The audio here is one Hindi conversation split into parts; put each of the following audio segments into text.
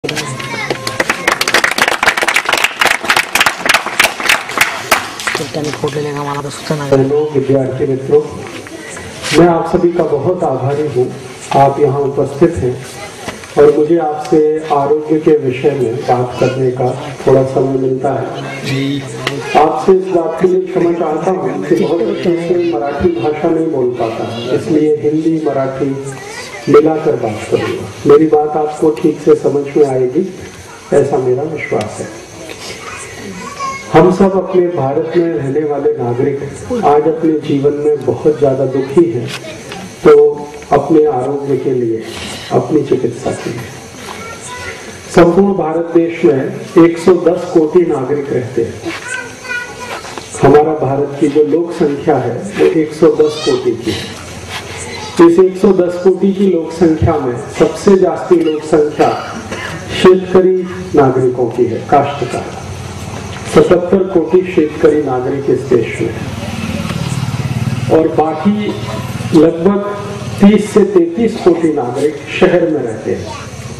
विद्यार्थी मित्रों, मैं आप सभी का बहुत आभारी हूँ। आप यहाँ उपस्थित हैं और मुझे आपसे आरोग्य के विषय में बात करने का थोड़ा समय मिलता है। आपसे इस बात के लिए क्षमा चाहता हूँ कि बहुत अच्छे से मराठी भाषा नहीं बोल पाता, इसलिए हिंदी मराठी मिलाकर बात करूँगा। मेरी बात आपको ठीक से समझ में आएगी, ऐसा मेरा विश्वास है। हम सब अपने भारत में रहने वाले नागरिक आज अपने जीवन में बहुत ज्यादा दुखी हैं, तो अपने आरोग्य के लिए, अपनी चिकित्सा के लिए। संपूर्ण भारत देश में 110 कोटि नागरिक रहते हैं। हमारा भारत की जो लोक संख्या है वो 110 कोटि की है। इस 110 कोटि की लोक संख्या में सबसे जास्ती लोक संख्या शेतकरी नागरिकों की है, काश्तकार। 77 कोटि शेतकरी नागरिक इस देश में और बाकी लगभग 30 से 33 कोटि नागरिक शहर में रहते हैं।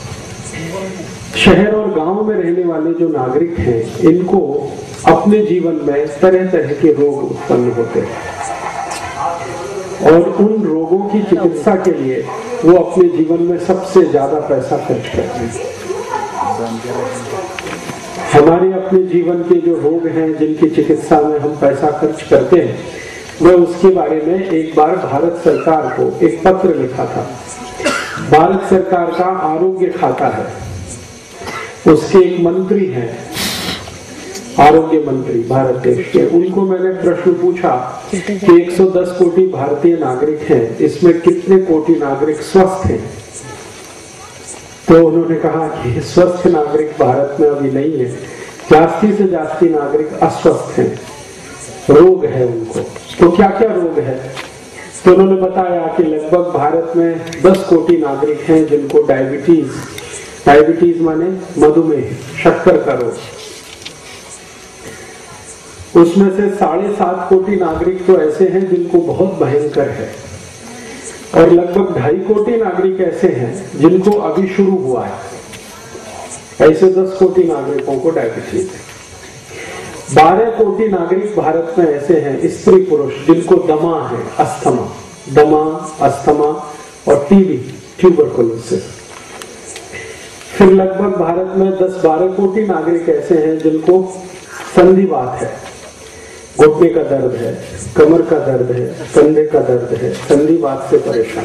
शहर और गांव में रहने वाले जो नागरिक हैं, इनको अपने जीवन में तरह तरह के रोग उत्पन्न होते हैं और उन रोगों की चिकित्सा के लिए वो अपने जीवन में सबसे ज्यादा पैसा खर्च करते हैं। हमारे अपने जीवन के जो रोग हैं, जिनकी चिकित्सा में हम पैसा खर्च करते हैं, मैं उसके बारे में एक बार भारत सरकार को एक पत्र लिखा था। भारत सरकार का आरोग्य खाता है, उसके एक मंत्री हैं, आरोग्य मंत्री भारत देश के। उनको मैंने प्रश्न पूछा कि 110 कोटि भारतीय नागरिक हैं, इसमें कितने कोटि नागरिक स्वस्थ हैं? तो उन्होंने कहा कि स्वस्थ नागरिक भारत में अभी नहीं है, जास्ती से जास्ती नागरिक अस्वस्थ हैं, रोग है उनको। तो क्या क्या रोग है? तो उन्होंने बताया कि लगभग भारत में 10 कोटि नागरिक हैं जिनको डायबिटीज माने मधुमेह, शक्कर का रोग। उसमें से 7.5 कोटि नागरिक तो ऐसे हैं जिनको बहुत भयंकर है और लगभग 2.5 कोटि नागरिक ऐसे हैं जिनको अभी शुरू हुआ है। ऐसे 10 कोटि नागरिकों को डायबिटीज है। 12 कोटि नागरिक भारत में ऐसे हैं, स्त्री पुरुष, जिनको दमा है, अस्थमा और टीबी, ट्यूबरकुलोसिस। फिर लगभग भारत में 10-12 कोटि नागरिक ऐसे हैं जिनको संधिवात है, घुटने का दर्द है, कमर का दर्द है, कंधे का दर्द है, संधिवात से परेशान।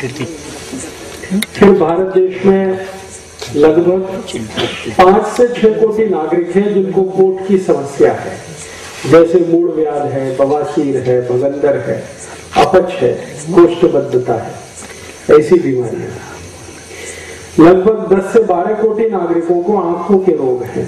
फिर भारत देश में लगभग 5 से 6 कोटि नागरिक हैं जिनको पेट की समस्या है, जैसे मूल व्याध है, बवासीर है, भगंदर है, अपच है, कोष्ठबद्धता है, ऐसी बीमारियां। लगभग 10 से 12 कोटि नागरिकों को आंखों के रोग हैं,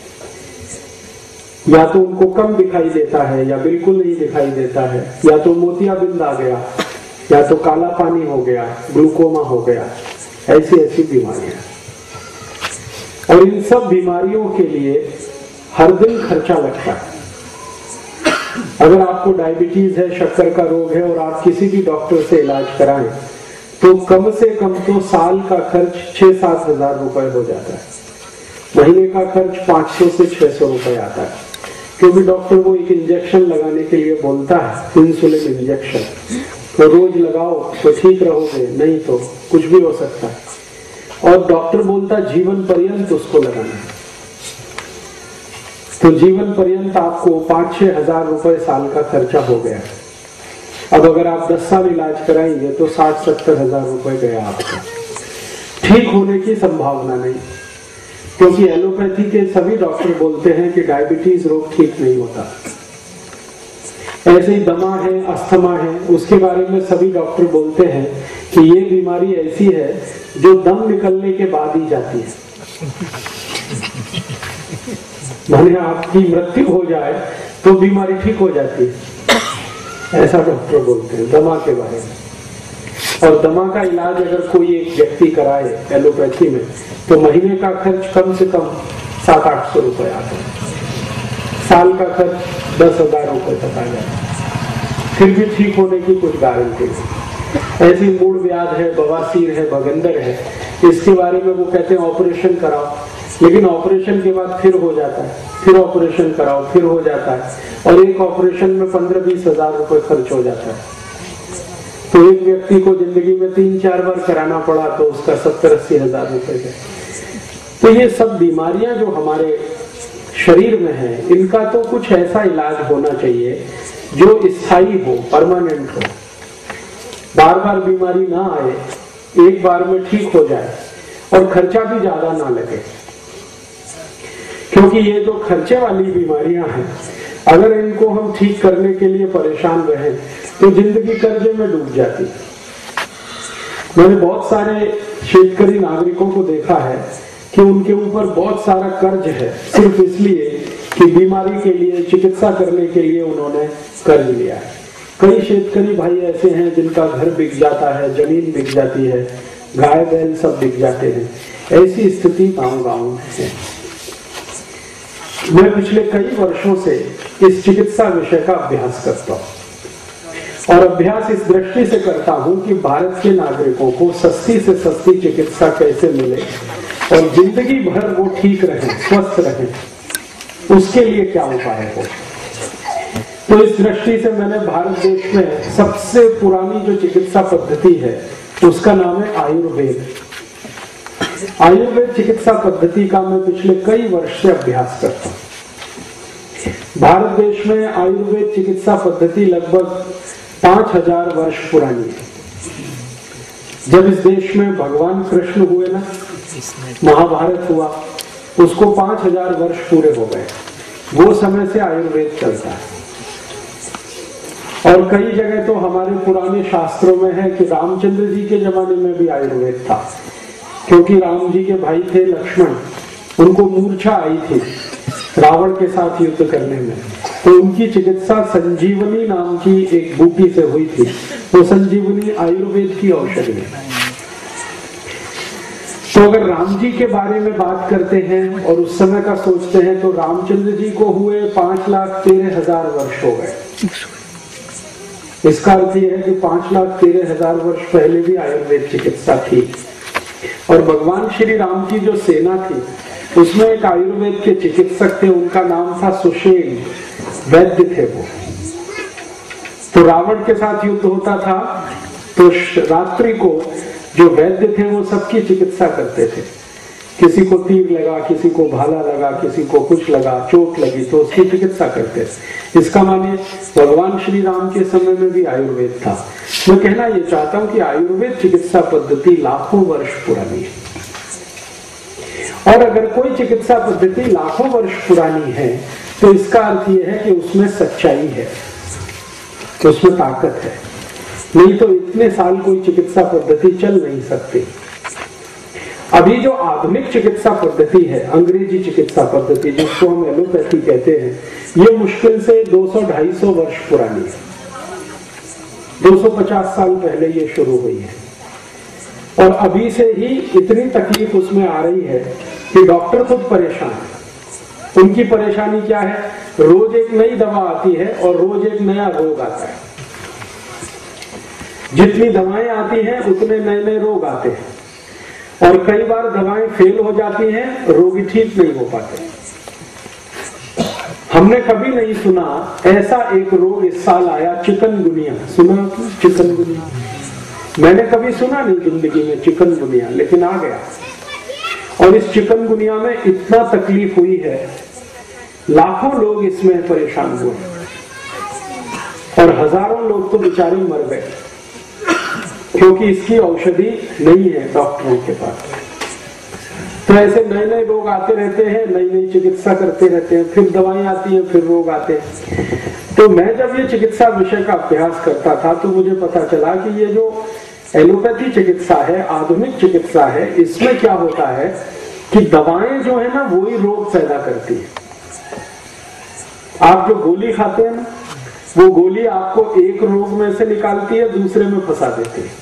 या तो उनको कम दिखाई देता है या बिल्कुल नहीं दिखाई देता है, या तो मोतियाबिंद आ गया, या तो काला पानी हो गया, ग्लूकोमा हो गया, ऐसी बीमारियां। और इन सब बीमारियों के लिए हर दिन खर्चा लगता है। अगर आपको डायबिटीज है, शक्कर का रोग है और आप किसी भी डॉक्टर से इलाज कराएं तो कम से कम तो साल का खर्च 6-7 हजार रुपए हो जाता है। महीने का खर्च 500 से 600 रुपए आता है, क्योंकि डॉक्टर वो एक इंजेक्शन लगाने के लिए बोलता है, इंसुलिन इंजेक्शन। तो रोज लगाओ तो ठीक रहोगे, नहीं तो कुछ भी हो सकता है। और डॉक्टर बोलता जीवन पर्यंत उसको लगाना है, तो जीवन पर्यंत आपको 5-6 हजार रुपए साल का खर्चा हो गया। अब अगर आप 10 साल इलाज कराएंगे तो 60-70 हजार रुपए गया आपका। ठीक होने की संभावना नहीं, क्योंकि एलोपैथी के सभी डॉक्टर बोलते हैं कि डायबिटीज रोग ठीक नहीं होता। ऐसे ही दमा है, अस्थमा है, उसके बारे में सभी डॉक्टर बोलते हैं कि ये बीमारी ऐसी है जो दम निकलने के बाद ही जाती है। माने आपकी मृत्यु हो जाए तो बीमारी ठीक हो जाती है, ऐसा डॉक्टर बोलते हैं दमा के बारे में। और दमा का इलाज अगर कोई एक व्यक्ति कराए एलोपैथी में तो महीने का खर्च कम से कम 700-800 रुपए आता है, साल का खर्च 10,000 रुपए तक आ जाता है। फिर भी ठीक होने की कुछ गारंटी नहीं। ऐसी मूल व्याध है, बवासीर है, भगंदर है, इसके बारे में वो कहते हैं ऑपरेशन कराओ, लेकिन ऑपरेशन के बाद फिर हो जाता है, फिर ऑपरेशन कराओ, फिर हो जाता है, और एक ऑपरेशन में 15-20 हजार रुपए खर्च हो जाता है। तो एक व्यक्ति को जिंदगी में 3-4 बार कराना पड़ा तो उसका 70-80 हजार रुपए गए। तो ये सब बीमारियां जो हमारे शरीर में है, इनका तो कुछ ऐसा इलाज होना चाहिए जो स्थायी हो, परमानेंट हो, बार बार बीमारी ना आए, एक बार में ठीक हो जाए और खर्चा भी ज्यादा ना लगे। क्योंकि ये जो खर्चे वाली बीमारियां हैं, अगर इनको हम ठीक करने के लिए परेशान रहे तो जिंदगी कर्जे में डूब जाती। मैंने बहुत सारे शेतकरी नागरिकों को देखा है कि उनके ऊपर बहुत सारा कर्ज है, सिर्फ इसलिए कि बीमारी के लिए, चिकित्सा करने के लिए उन्होंने कर्ज लिया है। कई शेतकरी भाई ऐसे हैं जिनका घर बिक जाता है, जमीन बिक जाती है, गाय बैल सब बिक जाते हैं। ऐसी स्थिति गांव-गांव में है। मैं पिछले कई वर्षों से इस चिकित्सा विषय का अभ्यास करता हूं, और अभ्यास इस दृष्टि से करता हूं कि भारत के नागरिकों को सस्ती से सस्ती चिकित्सा कैसे मिले और जिंदगी भर वो ठीक रहे, स्वस्थ रहे, उसके लिए क्या उपाय हो। तो इस दृष्टि से मैंने भारत देश में सबसे पुरानी जो चिकित्सा पद्धति है उसका नाम है आयुर्वेद। आयुर्वेद चिकित्सा पद्धति का मैं पिछले कई वर्ष से अभ्यास करता हूं। भारत देश में आयुर्वेद चिकित्सा पद्धति लगभग 5000 वर्ष पुरानी है। जब इस देश में भगवान कृष्ण हुए ना, महाभारत हुआ, उसको 5000 वर्ष पूरे हो गए। वो समय से आयुर्वेद चलता है। और कई जगह तो हमारे पुराने शास्त्रों में है कि रामचंद्र जी के जमाने में भी आयुर्वेद था, क्योंकि राम जी के भाई थे लक्ष्मण, उनको मूर्छा आई थी रावण के साथ युद्ध करने में, तो उनकी चिकित्सा संजीवनी नाम की एक बूटी से हुई थी। वो संजीवनी आयुर्वेद की औषधि है। तो अगर राम जी के बारे में बात करते हैं और उस समय का सोचते हैं तो रामचंद्र जी को हुए 5,13,000 वर्ष हो गए। इसका अर्थ यह है कि 5,13,000 वर्ष पहले भी आयुर्वेद चिकित्सा थी। और भगवान श्री राम की जो सेना थी उसमें एक आयुर्वेद के चिकित्सक थे, उनका नाम था सुषेण, वैद्य थे वो। तो रावण के साथ युद्ध होता था तो रात्रि को जो वैद्य थे वो सबकी चिकित्सा करते थे। किसी को तीर लगा, किसी को भाला लगा, किसी को कुछ लगा, चोट लगी तो उसकी चिकित्सा करते थे। इसका माने भगवान श्री राम के समय में भी आयुर्वेद था। मैं कहना ये चाहता हूं कि आयुर्वेद चिकित्सा पद्धति लाखों वर्ष पुरानी है। और अगर कोई चिकित्सा पद्धति लाखों वर्ष पुरानी है तो इसका अर्थ यह है कि उसमें सच्चाई है, कि उसमें ताकत है। नहीं तो इतने साल कोई चिकित्सा पद्धति चल नहीं सकती। अभी जो आधुनिक चिकित्सा पद्धति है, अंग्रेजी चिकित्सा पद्धति जिसको हम एलोपैथी कहते हैं, ये मुश्किल से 200-250 वर्ष पुरानी है। 250 साल पहले ये शुरू हुई है। और अभी से ही इतनी तकलीफ उसमें आ रही है कि डॉक्टर खुद परेशान है। उनकी परेशानी क्या है? रोज एक नई दवा आती है और रोज एक नया रोग आता है। जितनी दवाएं आती हैं उतने नए नए रोग आते हैं, और कई बार दवाएं फेल हो जाती हैं, रोगी ठीक नहीं हो पाते। हमने कभी नहीं सुना ऐसा एक रोग इस साल आया, चिकनगुनिया। सुना आपने चिकनगुनिया? मैंने कभी सुना नहीं जिंदगी में चिकनगुनिया, लेकिन आ गया। और इस चिकनगुनिया में इतना तकलीफ हुई है, लाखों लोग इसमें परेशान हुए और हजारों लोग तो बेचारे मर गए, क्योंकि इसकी औषधि नहीं है डॉक्टरों के पास। तो ऐसे नए नए रोग आते रहते हैं, नई नई चिकित्सा करते रहते हैं, फिर दवाएं आती हैं, फिर रोग आते हैं। तो मैं जब ये चिकित्सा विषय का अभ्यास करता था तो मुझे पता चला कि ये जो एलोपैथी चिकित्सा है, आधुनिक चिकित्सा है, इसमें क्या होता है कि दवाएं जो है ना वही रोग पैदा करती है। आप जो गोली खाते हैं ना, वो गोली आपको एक रोग में से निकालती है, दूसरे में फंसा देती है।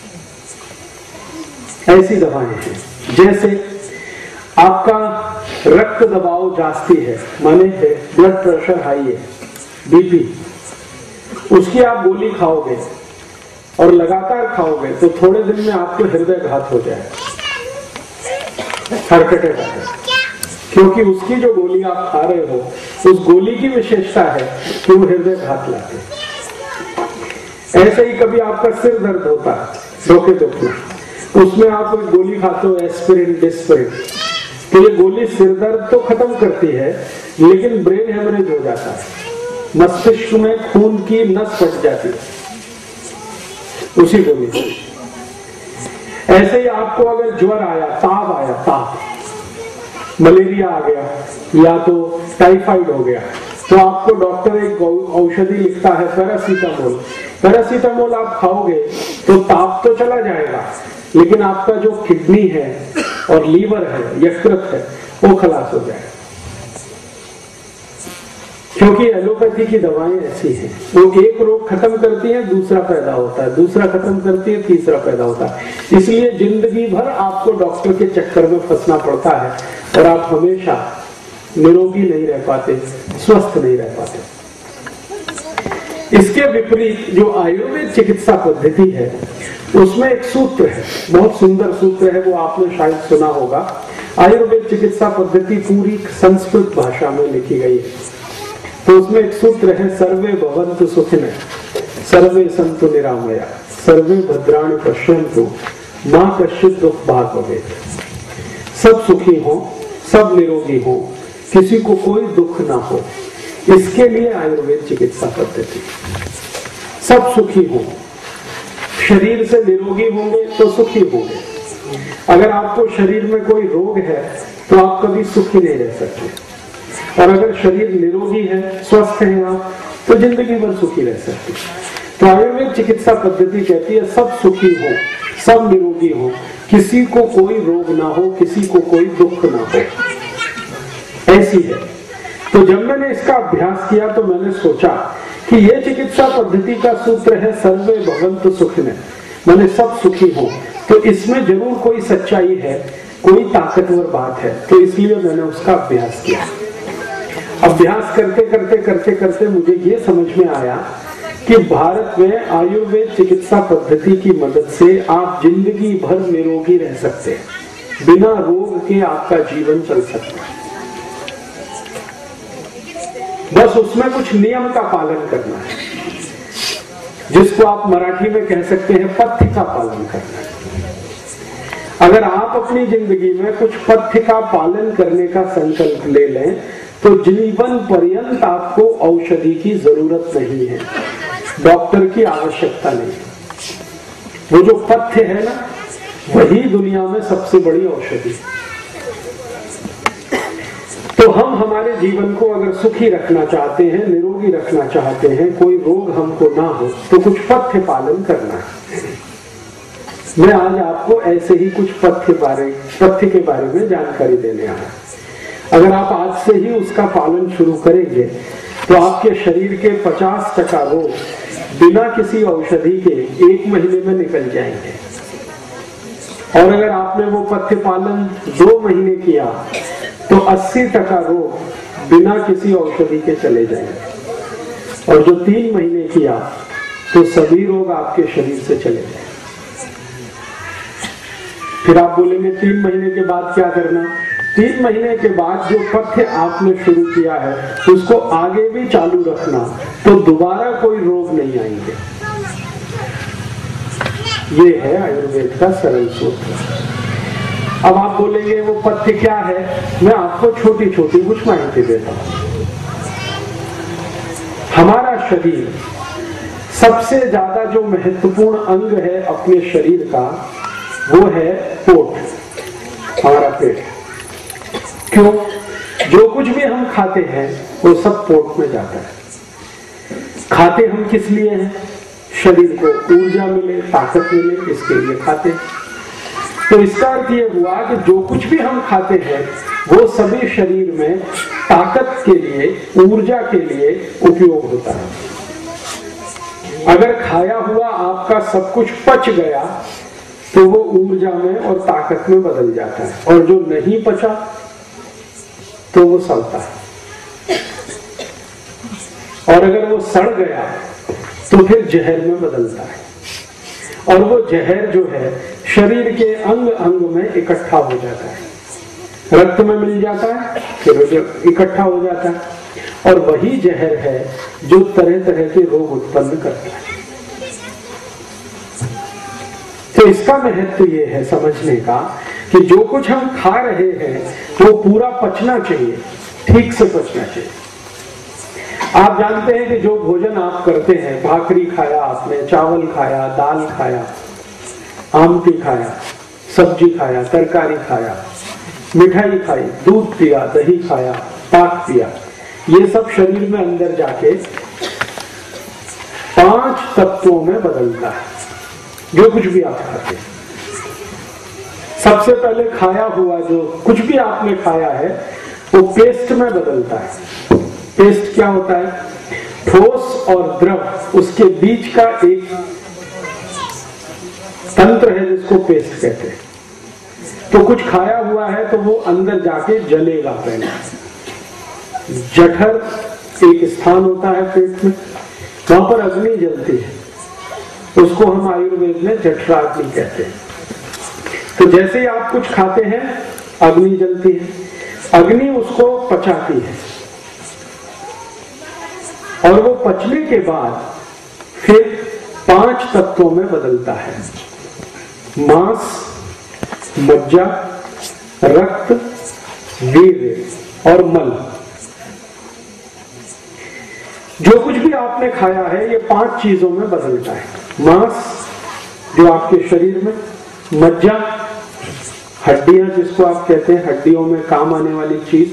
ऐसी दवाएं हैं। जैसे आपका रक्त दबाव जास्ती है, माने ब्लड प्रेशर हाई है, बीपी, उसकी आप गोली खाओगे और लगातार खाओगे तो थोड़े दिन में आपको हृदय घात हो जाए। हार्ट अटैक आता है, क्योंकि उसकी जो गोली आप खा रहे हो, उस गोली की विशेषता है कि वो हृदय घात लाती है। ऐसे ही कभी आपका सिर दर्द होता है, धोखे दुखना, उसमें आप एक गोली खाते हो एस्पिरिन, डिस्पिरिन, तो ये गोली सिर दर्द तो खत्म करती है, लेकिन ब्रेन हेमरेज हो जाता है, मस्तिष्क में खून की नस फट जाती है उसी गोली से। ऐसे ही आपको अगर ज्वर आया, ताव आया, ताव, मलेरिया आ गया या तो टाइफाइड हो गया, तो आपको डॉक्टर एक औषधि लिखता है पैरासीटामोल। पैरासीटामोल आप खाओगे तो ताप तो चला जाएगा, लेकिन आपका जो किडनी है और लीवर है, यकृत है, वो खलास हो जाएगा। क्योंकि एलोपैथी की दवाएं ऐसी हैं, वो एक रोग खत्म करती है, दूसरा पैदा होता है, दूसरा खत्म करती है, तीसरा पैदा होता है। इसलिए जिंदगी भर आपको डॉक्टर के चक्कर में फंसना पड़ता है और आप हमेशा निरोगी नहीं रह पाते, स्वस्थ नहीं रह पाते। इसके विपरीत जो आयुर्वेद चिकित्सा पद्धति है, उसमें एक सूत्र है, बहुत सुंदर सूत्र है, वो आपने शायद सुना होगा। आयुर्वेद चिकित्सा पद्धति पूरी संस्कृत भाषा में लिखी गई है। तो उसमें एक सूत्र है, सर्वे भवन्तु सुखिनः, सर्वे सन्तु निरामया, सर्वे भद्राणि पश्यन्तु, मा कश्चित् दुःख भाग् भवेत्। सब सुखी हो, सब निरोगी हो, किसी को कोई दुख ना हो, इसके लिए आयुर्वेद चिकित्सा पद्धति। सब सुखी हो, शरीर से निरोगी होंगे तो सुखी होंगे। अगर आपको शरीर में कोई रोग है तो आप कभी सुखी नहीं रह सकते, और अगर शरीर निरोगी है, स्वस्थ है आप, तो जिंदगी भर सुखी रह सकते। तो आयुर्वेद चिकित्सा पद्धति कहती है सब सुखी हो, सब निरोगी हो, किसी को कोई रोग ना हो, किसी को कोई दुख ना हो, ऐसी है। तो जब मैंने इसका अभ्यास किया तो मैंने सोचा कि यह चिकित्सा पद्धति का सूत्र है सर्वे भवन्तु सुखिनः, मैंने सब सुखी हो, तो इसमें जरूर कोई सच्चाई है, कोई ताकतवर बात है। तो इसलिए मैंने उसका अभ्यास किया। अभ्यास करते करते मुझे ये समझ में आया कि भारत में आयुर्वेद चिकित्सा पद्धति की मदद से आप जिंदगी भर निरोगी रह सकते हैं, बिना रोग के आपका जीवन चल सकता है। बस उसमें कुछ नियम का पालन करना है, जिसको आप मराठी में कह सकते हैं पथ्य का पालन करना है। अगर आप अपनी जिंदगी में कुछ पथ्य का पालन करने का संकल्प ले लें तो जीवन पर्यंत आपको औषधि की जरूरत नहीं है, डॉक्टर की आवश्यकता नहीं है। वो जो पथ्य है ना, वही दुनिया में सबसे बड़ी औषधि। तो हम हमारे जीवन को अगर सुखी रखना चाहते हैं, निरोगी रखना चाहते हैं, कोई रोग हमको ना हो, तो कुछ पथ्य पालन करना है। मैं आज आपको ऐसे ही कुछ पथ्य के बारे में जानकारी देने आया। अगर आप आज से ही उसका पालन शुरू करेंगे तो आपके शरीर के 50% रोग बिना किसी औषधि के 1 महीने में निकल जाएंगे। और अगर आपने वो पथ्य पालन 2 महीने किया तो 80% रोग बिना किसी औषधि के चले जाएंगे। और जो 3 महीने किया तो सभी रोग आपके शरीर से चले जाएंगे। फिर आप बोलेंगे 3 महीने के बाद क्या करना? 3 महीने के बाद जो पथ्य आपने शुरू किया है उसको आगे भी चालू रखना, तो दोबारा कोई रोग नहीं आएंगे। ये है आयुर्वेद का सरल सूत्र। अब आप बोलेंगे वो पथ्य क्या है? मैं आपको छोटी छोटी कुछ माहिती देता हूं। हमारा शरीर सबसे ज्यादा जो महत्वपूर्ण अंग है अपने शरीर का, वो है पोट, हमारा पेट। क्यों? जो कुछ भी हम खाते हैं वो सब पोट में जाता है। खाते हम किस लिए हैं? शरीर को ऊर्जा मिले, ताकत मिले, इसके लिए खाते। तो इसका अर्थ ये हुआ कि जो कुछ भी हम खाते हैं वो सभी शरीर में ताकत के लिए, ऊर्जा के लिए उपयोग होता है। अगर खाया हुआ आपका सब कुछ पच गया तो वो ऊर्जा में और ताकत में बदल जाता है, और जो नहीं पचा तो वो सड़ता है, और अगर वो सड़ गया तो फिर जहर में बदलता है, और वो जहर जो है शरीर के अंग अंग में इकट्ठा हो जाता है। रक्त में मिल जाता है, फिर इकट्ठा हो जाता है और वही जहर है जो तरह तरह के रोग उत्पन्न करता है। तो इसका महत्व ये है समझने का कि जो कुछ हम खा रहे हैं वो पूरा पचना चाहिए, ठीक से पचना चाहिए। आप जानते हैं कि जो भोजन आप करते हैं, भाकरी खाया आपने, चावल खाया, दाल खाया, आमती खाया, सब्जी खाया, तरकारी खाया, मिठाई खाई, दूध पिया, दही खाया, पाक पिया, ये सब शरीर में अंदर जाके 5 तत्वों में बदलता है। जो कुछ भी आप खाते हैं, सबसे पहले खाया हुआ जो कुछ भी आपने खाया है वो पेस्ट में बदलता है। पेस्ट क्या होता है? ठोस और द्रव, उसके बीच का एक तंत्र है जिसको पेस्ट कहते हैं। तो कुछ खाया हुआ है तो वो अंदर जाके जलेगा। पहले जठर एक स्थान होता है पेट में, वहां पर अग्नि जलती है, उसको हम आयुर्वेद में जठराग्नि कहते हैं। तो जैसे ही आप कुछ खाते हैं अग्नि जलती है, अग्नि उसको पचाती है और वो पचने के बाद फिर 5 तत्वों में बदलता है। मांस, मज्जा, रक्त, वीर्य और मल। जो कुछ भी आपने खाया है ये 5 चीजों में बदलता है। मांस जो आपके शरीर में, मज्जा हड्डियां जिसको आप कहते हैं, हड्डियों में काम आने वाली चीज,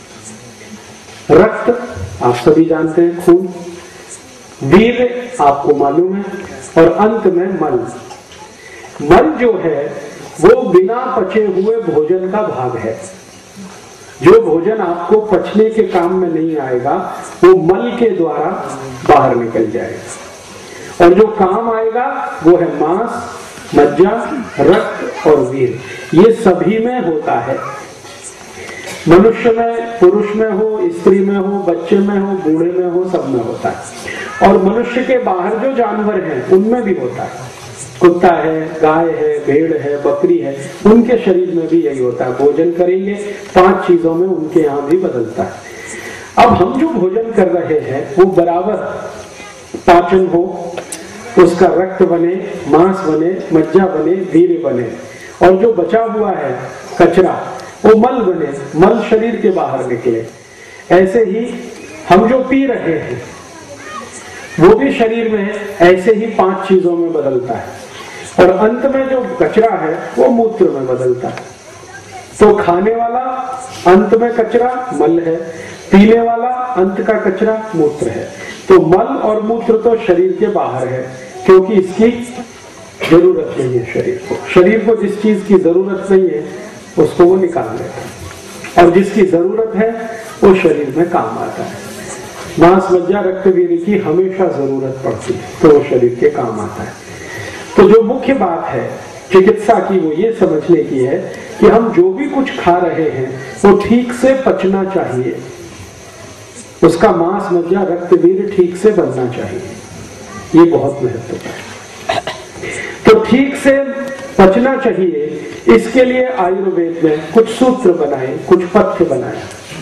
रक्त आप सभी जानते हैं, खून, वीर्य आपको मालूम है, और अंत में मल। मल जो है वो बिना पचे हुए भोजन का भाग है। जो भोजन आपको पचने के काम में नहीं आएगा वो मल के द्वारा बाहर निकल जाएगा, और जो काम आएगा वो है मांस, मज्जा, रक्त और वीर। ये सभी में होता है। मनुष्य में, पुरुष में हो, स्त्री में हो, बच्चे में हो, बूढ़े में हो, सब में होता है। और मनुष्य के बाहर जो जानवर हैं उनमें भी होता है। कुत्ता है, गाय है, भेड़ है, बकरी है, उनके शरीर में भी यही होता है। भोजन करेंगे 5 चीजों में उनके यहाँ भी बदलता है। अब हम जो भोजन कर रहे हैं वो बराबर पाचन हो, उसका रक्त बने, मांस बने, मज्जा बने, वीर्य बने, और जो बचा हुआ है कचरा वो मल बने, मल शरीर के बाहर निकले। ऐसे ही हम जो पी रहे हैं वो भी शरीर में ऐसे ही 5 चीजों में बदलता है, और अंत में जो कचरा है वो मूत्र में बदलता है। तो खाने वाला अंत में कचरा मल है, पीने वाला अंत का कचरा मूत्र है। तो मल और मूत्र तो शरीर के बाहर है, क्योंकि इसकी जरूरत नहीं है शरीर को। शरीर को जिस चीज की जरूरत नहीं है उसको वो निकाल लेता है, और जिसकी जरूरत है वो शरीर में काम आता है। मांस, मज्जा, रक्त, वीर्य की हमेशा जरूरत पड़ती है तो वो शरीर के काम आता है। तो जो मुख्य बात है चिकित्सा की वो ये समझने की है कि हम जो भी कुछ खा रहे हैं वो ठीक से पचना चाहिए, उसका मांस, मज्जा, रक्त, वीर्य ठीक से बनना चाहिए। ये बहुत महत्वपूर्ण है। तो ठीक से पचना चाहिए, इसके लिए आयुर्वेद में कुछ सूत्र बनाए, कुछ पथ्य बनाए,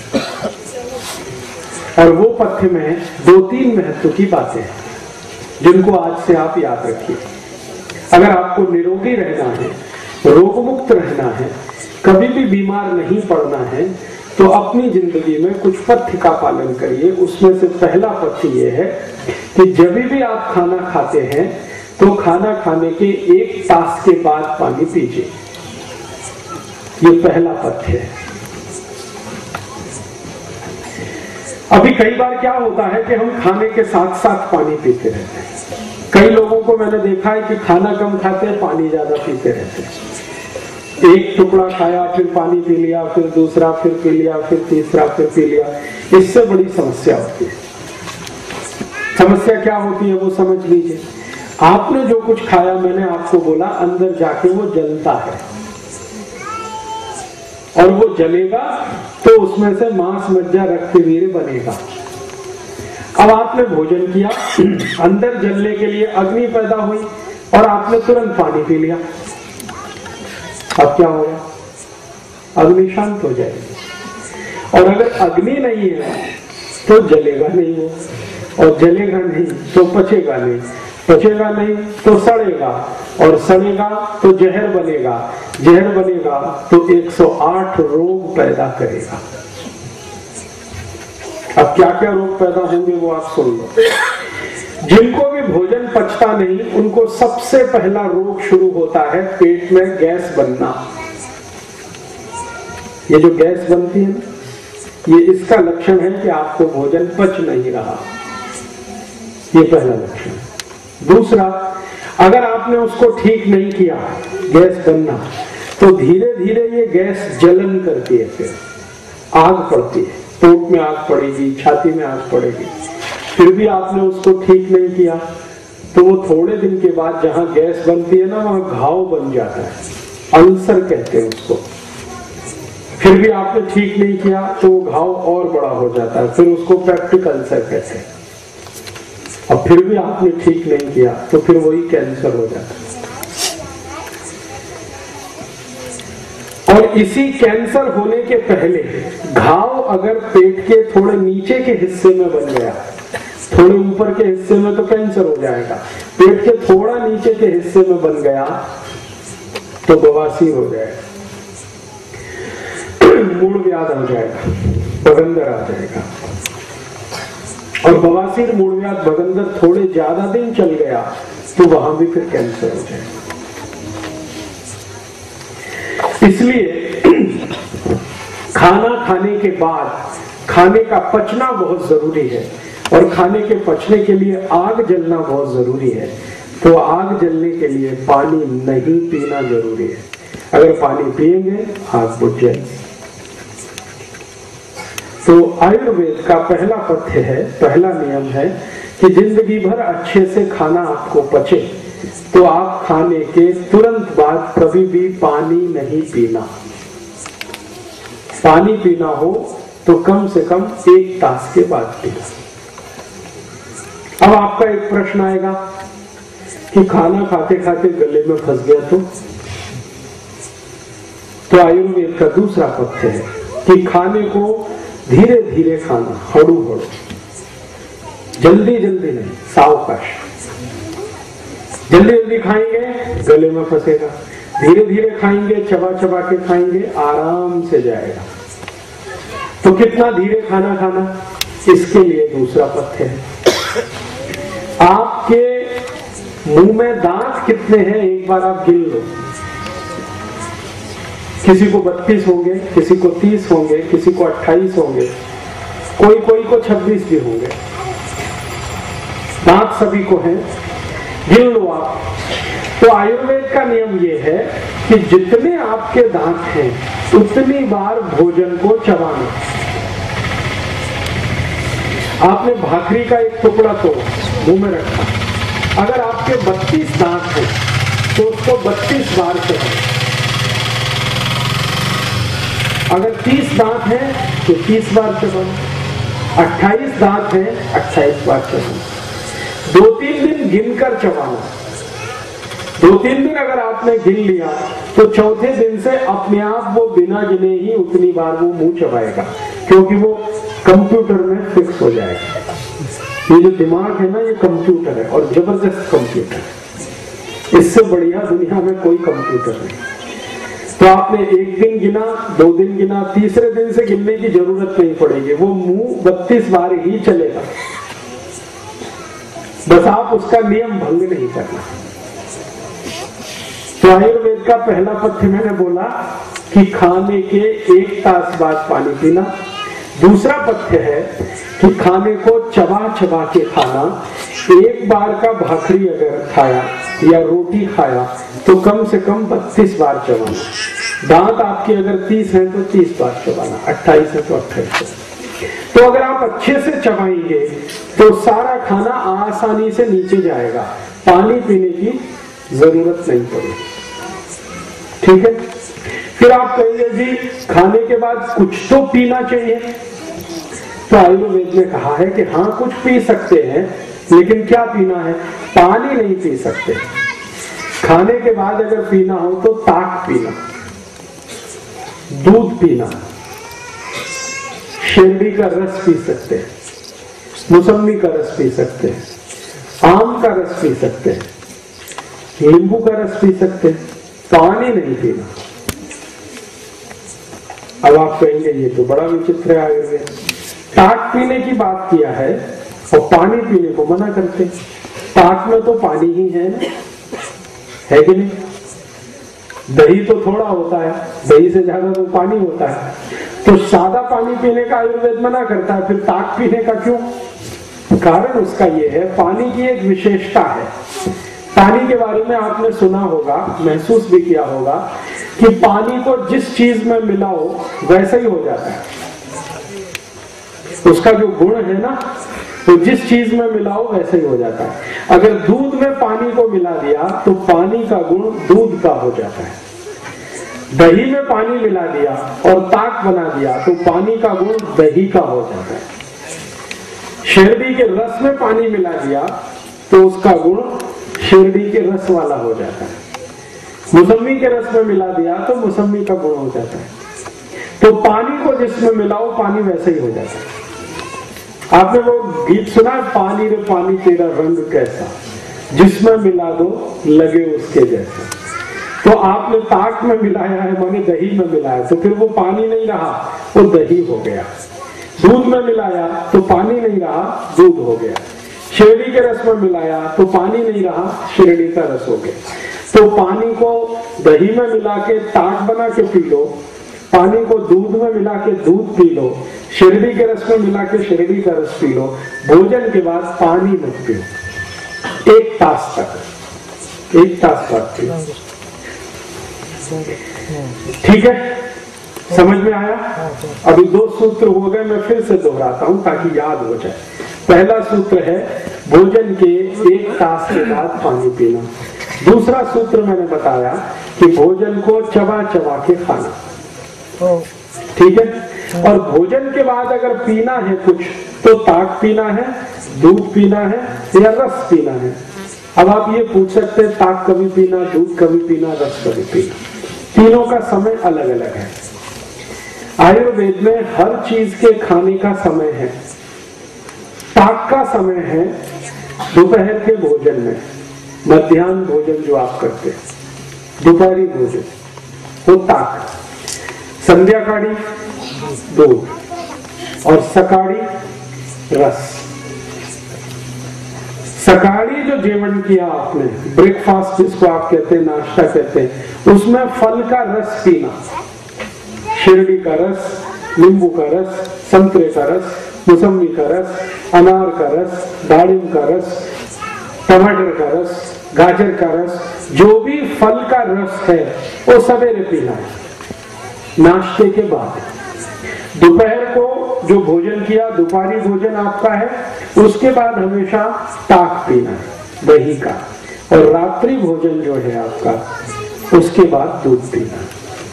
और वो पथ्य में 2-3 महत्व की बातें हैं जिनको आज से आप याद रखिए। अगर आपको निरोगी रहना है, रोगमुक्त रहना है, कभी भी बीमार नहीं पड़ना है, तो अपनी जिंदगी में कुछ पथ्य का पालन करिए। उसमें से पहला पथ्य ये है कि जब भी आप खाना खाते हैं तो खाना खाने के 1 तास के बाद पानी पीजिए। ये पहला पथ्य है। अभी कई बार क्या होता है कि हम खाने के साथ साथ पानी पीते रहते हैं। कई लोगों को मैंने देखा है कि खाना कम खाते हैं, पानी ज्यादा पीते रहते हैं। एक टुकड़ा खाया, फिर पानी पी लिया, फिर दूसरा, फिर पी लिया, फिर तीसरा, फिर पी लिया। इससे बड़ी समस्या होती है। समस्या क्या होती है वो समझ लीजिए। आपने जो कुछ खाया, मैंने आपको बोला, अंदर जाके वो जलता है, और वो जलेगा तो उसमें से मांस, मज्जा, रक्त, वीर्य बनेगा। अब आपने भोजन किया, अंदर जलने के लिए अग्नि पैदा हुई, और आपने तुरंत पानी पी लिया। अब क्या होगा? अग्नि शांत हो जाएगी। और अगर अग्नि नहीं है तो जलेगा नहीं वो, और जलेगा नहीं तो पचेगा नहीं, पचेगा नहीं तो सड़ेगा, और सड़ेगा तो जहर बनेगा, जहर बनेगा तो 108 रोग पैदा करेगा। अब क्या क्या रोग पैदा होंगे वो आप सुन लो। जिनको भी भोजन पचता नहीं उनको सबसे पहला रोग शुरू होता है पेट में गैस बनना। ये जो गैस बनती है ना, ये इसका लक्षण है कि आपको भोजन पच नहीं रहा, ये पहला लक्षण। दूसरा, अगर आपने उसको ठीक नहीं किया गैस बनना, तो धीरे धीरे ये गैस जलन करती है, फिर आग पड़ती है, पेट में आग पड़ेगी, छाती में आग पड़ेगी। फिर भी आपने उसको ठीक नहीं किया तो वो थोड़े दिन के बाद जहां गैस बनती है ना, वहां घाव बन जाता है, अल्सर कहते हैं उसको। फिर भी आपने ठीक नहीं किया तो वो घाव और बड़ा हो जाता है, फिर उसको पेप्टिक अल्सर कहते हैं। और फिर भी आपने ठीक नहीं किया तो फिर वही कैंसर हो जाता है। और इसी कैंसर होने के पहले घाव अगर पेट के थोड़े नीचे के हिस्से में बन गया, थोड़े ऊपर के हिस्से में तो कैंसर हो जाएगा, पेट के थोड़ा नीचे के हिस्से में बन गया तो बवासीर हो जाएगा, मूल व्याध हो जाएगा, बगंदर आ जाएगा। और बवासीर, मूल व्याध, बगंदर थोड़े ज्यादा दिन चल गया तो वहां भी फिर कैंसर हो जाएगा। इसलिए खाना खाने के बाद खाने का पचना बहुत जरूरी है, और खाने के पचने के लिए आग जलना बहुत जरूरी है। तो आग जलने के लिए पानी नहीं पीना जरूरी है। अगर पानी पिएंगे आग बुझ जाएगी। तो आयुर्वेद का पहला पथ्य है, पहला नियम है कि जिंदगी भर अच्छे से खाना आपको पचे तो आप खाने के तुरंत बाद कभी भी पानी नहीं पीना। पानी पीना हो तो कम से कम 1 तास के बाद पीना। अब आपका एक प्रश्न आएगा कि खाना खाते खाते गले में फंस गया तो आयुर्वेद का दूसरा पथ्य है कि खाने को धीरे धीरे खाना, हड़ू हड़ू, जल्दी जल्दी नहीं, सावकाश। जल्दी जल्दी खाएंगे गले में फंसेगा, धीरे धीरे खाएंगे, चबा चबा के खाएंगे, आराम से जाएगा। तो कितना धीरे खाना खाना, इसके लिए दूसरा पथ्य है। आपके मुंह में दांत कितने हैं एक बार आप गिन लो। किसी को 32 होंगे, किसी को 30 होंगे, किसी को 28 होंगे, कोई कोई को 26 भी होंगे। दांत सभी को हैं, गिन लो आप। तो आयुर्वेद का नियम ये है कि जितने आपके दांत हैं उतनी बार भोजन को चबाना। आपने भाखरी का एक टुकड़ा तो मुंह में रखा, अगर आपके 32 दांत हैं तो उसको 32 बार चबाना। अगर 30 दांत हैं तो 30 बार चबाना, 28 दांत हैं 28 बार चबाना। 2-3 दिन गिनकर चबाना। 2-3 दिन अगर आपने गिन लिया तो चौथे दिन से अपने आप वो बिना गिने ही उतनी बार वो मुंह चबाएगा, क्योंकि वो कंप्यूटर में फिक्स हो जाएगा। ये जो दिमाग है ना, ये कंप्यूटर है, और जबरदस्त कंप्यूटर है। इससे बढ़िया दुनिया में कोई कंप्यूटर नहीं। तो आपने 1 दिन गिना, 2 दिन गिना, तीसरे दिन से गिनने की जरूरत नहीं पड़ेगी, वो मुंह 32 बार ही चलेगा। बस आप उसका नियम भंग नहीं करना। तो आयुर्वेद का पहला पथ्य मैंने बोला कि खाने के 1 तास बाद पानी पीना। दूसरा पथ्य है कि खाने को चबा चबा के खाना। एक बार का भाखरी अगर खाया या रोटी खाया तो कम से कम 32 बार चबाना। दांत आपके अगर 30 हैं तो 30 बार चबाना, 28 है तो 28। तो अगर आप अच्छे से चबाएंगे तो सारा खाना आसानी से नीचे जाएगा, पानी पीने की जरूरत नहीं पड़ेगी। ठीक है। फिर आप कहेंगे जी खाने के बाद कुछ तो पीना चाहिए। तो आयुर्वेद ने कहा है कि हाँ कुछ पी सकते हैं, लेकिन क्या पीना है? पानी नहीं पी सकते। खाने के बाद अगर पीना हो तो ताक पीना, दूध पीना, शिरडी का रस पी सकते हैं, मौसमी का रस पी सकते हैं, आम का रस पी सकते हैं, नींबू का रस पी सकते हैं, पानी नहीं पीना। अब आप कहेंगे ये तो बड़ा विचित्र है आयुर्वेद, ताक पीने की बात किया है और पानी पीने को मना करते। ताक में तो पानी ही है ना, है कि नहीं? दही तो थोड़ा होता है, दही से ज्यादा तो पानी होता है, तो सादा पानी पीने का आयुर्वेद मना करता है, फिर ताक पीने का क्यों? कारण उसका ये है, पानी की एक विशेषता है। पानी के बारे में आपने सुना होगा, महसूस भी किया होगा कि पानी को जिस चीज में मिलाओ वैसा ही हो जाता है। उसका जो गुण है ना, तो जिस चीज में मिलाओ वैसा ही हो जाता है। अगर दूध में पानी को मिला दिया तो पानी का गुण दूध का हो जाता है। दही में पानी मिला दिया और ताक बना दिया तो पानी का गुण दही का हो जाता है। शिरडी के रस में पानी मिला दिया तो उसका गुण शिरडी के रस वाला हो जाता है। मौसमी के रस में मिला दिया तो मौसमी का गुण हो जाता है। तो पानी को जिसमें मिलाओ पानी वैसे ही हो जाता है। आपने वो गीत सुना है, पानी रे पानी तेरा रंग कैसा, जिसमें मिला दो लगे उसके जैसा। तो आपने ताक में मिलाया है, माने दही में मिलाया, तो फिर वो पानी नहीं रहा, वो दही हो गया। दूध में मिलाया तो पानी नहीं रहा, दूध हो गया। शिरडी के रस में मिलाया तो पानी नहीं रहा, शिरडी का रस हो गया। तो पानी को दही में मिला के ताक बना के पी लो, पानी को दूध में मिला के दूध पी लो, शिरडी के रस में मिला के शिरडी का रस पी लो। भोजन के बाद पानी मत पियो, 1 तास तक, 1 तास तक पियो। ठीक है, समझ में आया? अभी 2 सूत्र हो गए, मैं फिर से दोहराता हूं ताकि याद हो जाए। पहला सूत्र है भोजन के 1 तास के बाद पानी पीना। दूसरा सूत्र मैंने बताया कि भोजन को चबा चबा के खाना। ठीक है, और भोजन के बाद अगर पीना है कुछ तो ताक पीना है, दूध पीना है या रस पीना है। अब आप ये पूछ सकते हैं ताक कभी पीना, दूध कभी पीना, रस कभी पीना, तीनों का समय अलग अलग है। आयुर्वेद में हर चीज के खाने का समय है। ताक का समय है दोपहर के भोजन में, मध्याह्न भोजन जो आप करते हैं, दोपहरी भोजन वो ताक, संध्याकाड़ी दूध और सकाड़ी रस। सकाड़ी जो जेवण किया आपने, ब्रेकफास्ट जिसको आप कहते हैं, नाश्ता कहते हैं, उसमें फल का रस पीना, शिरडी का रस, नींबू का रस, संतरे का रस, मौसमी का रस, अनार का रस, दालिम का रस, टमाटर का रस, गाजर का रस, जो भी फल का रस है वो सवेरे पीना है, नाश्ते के बाद। दोपहर को जो भोजन किया, दोपहरी भोजन आपका है, उसके बाद हमेशा ताक पीना है दही का, और रात्रि भोजन जो है आपका, उसके बाद दूध पीना।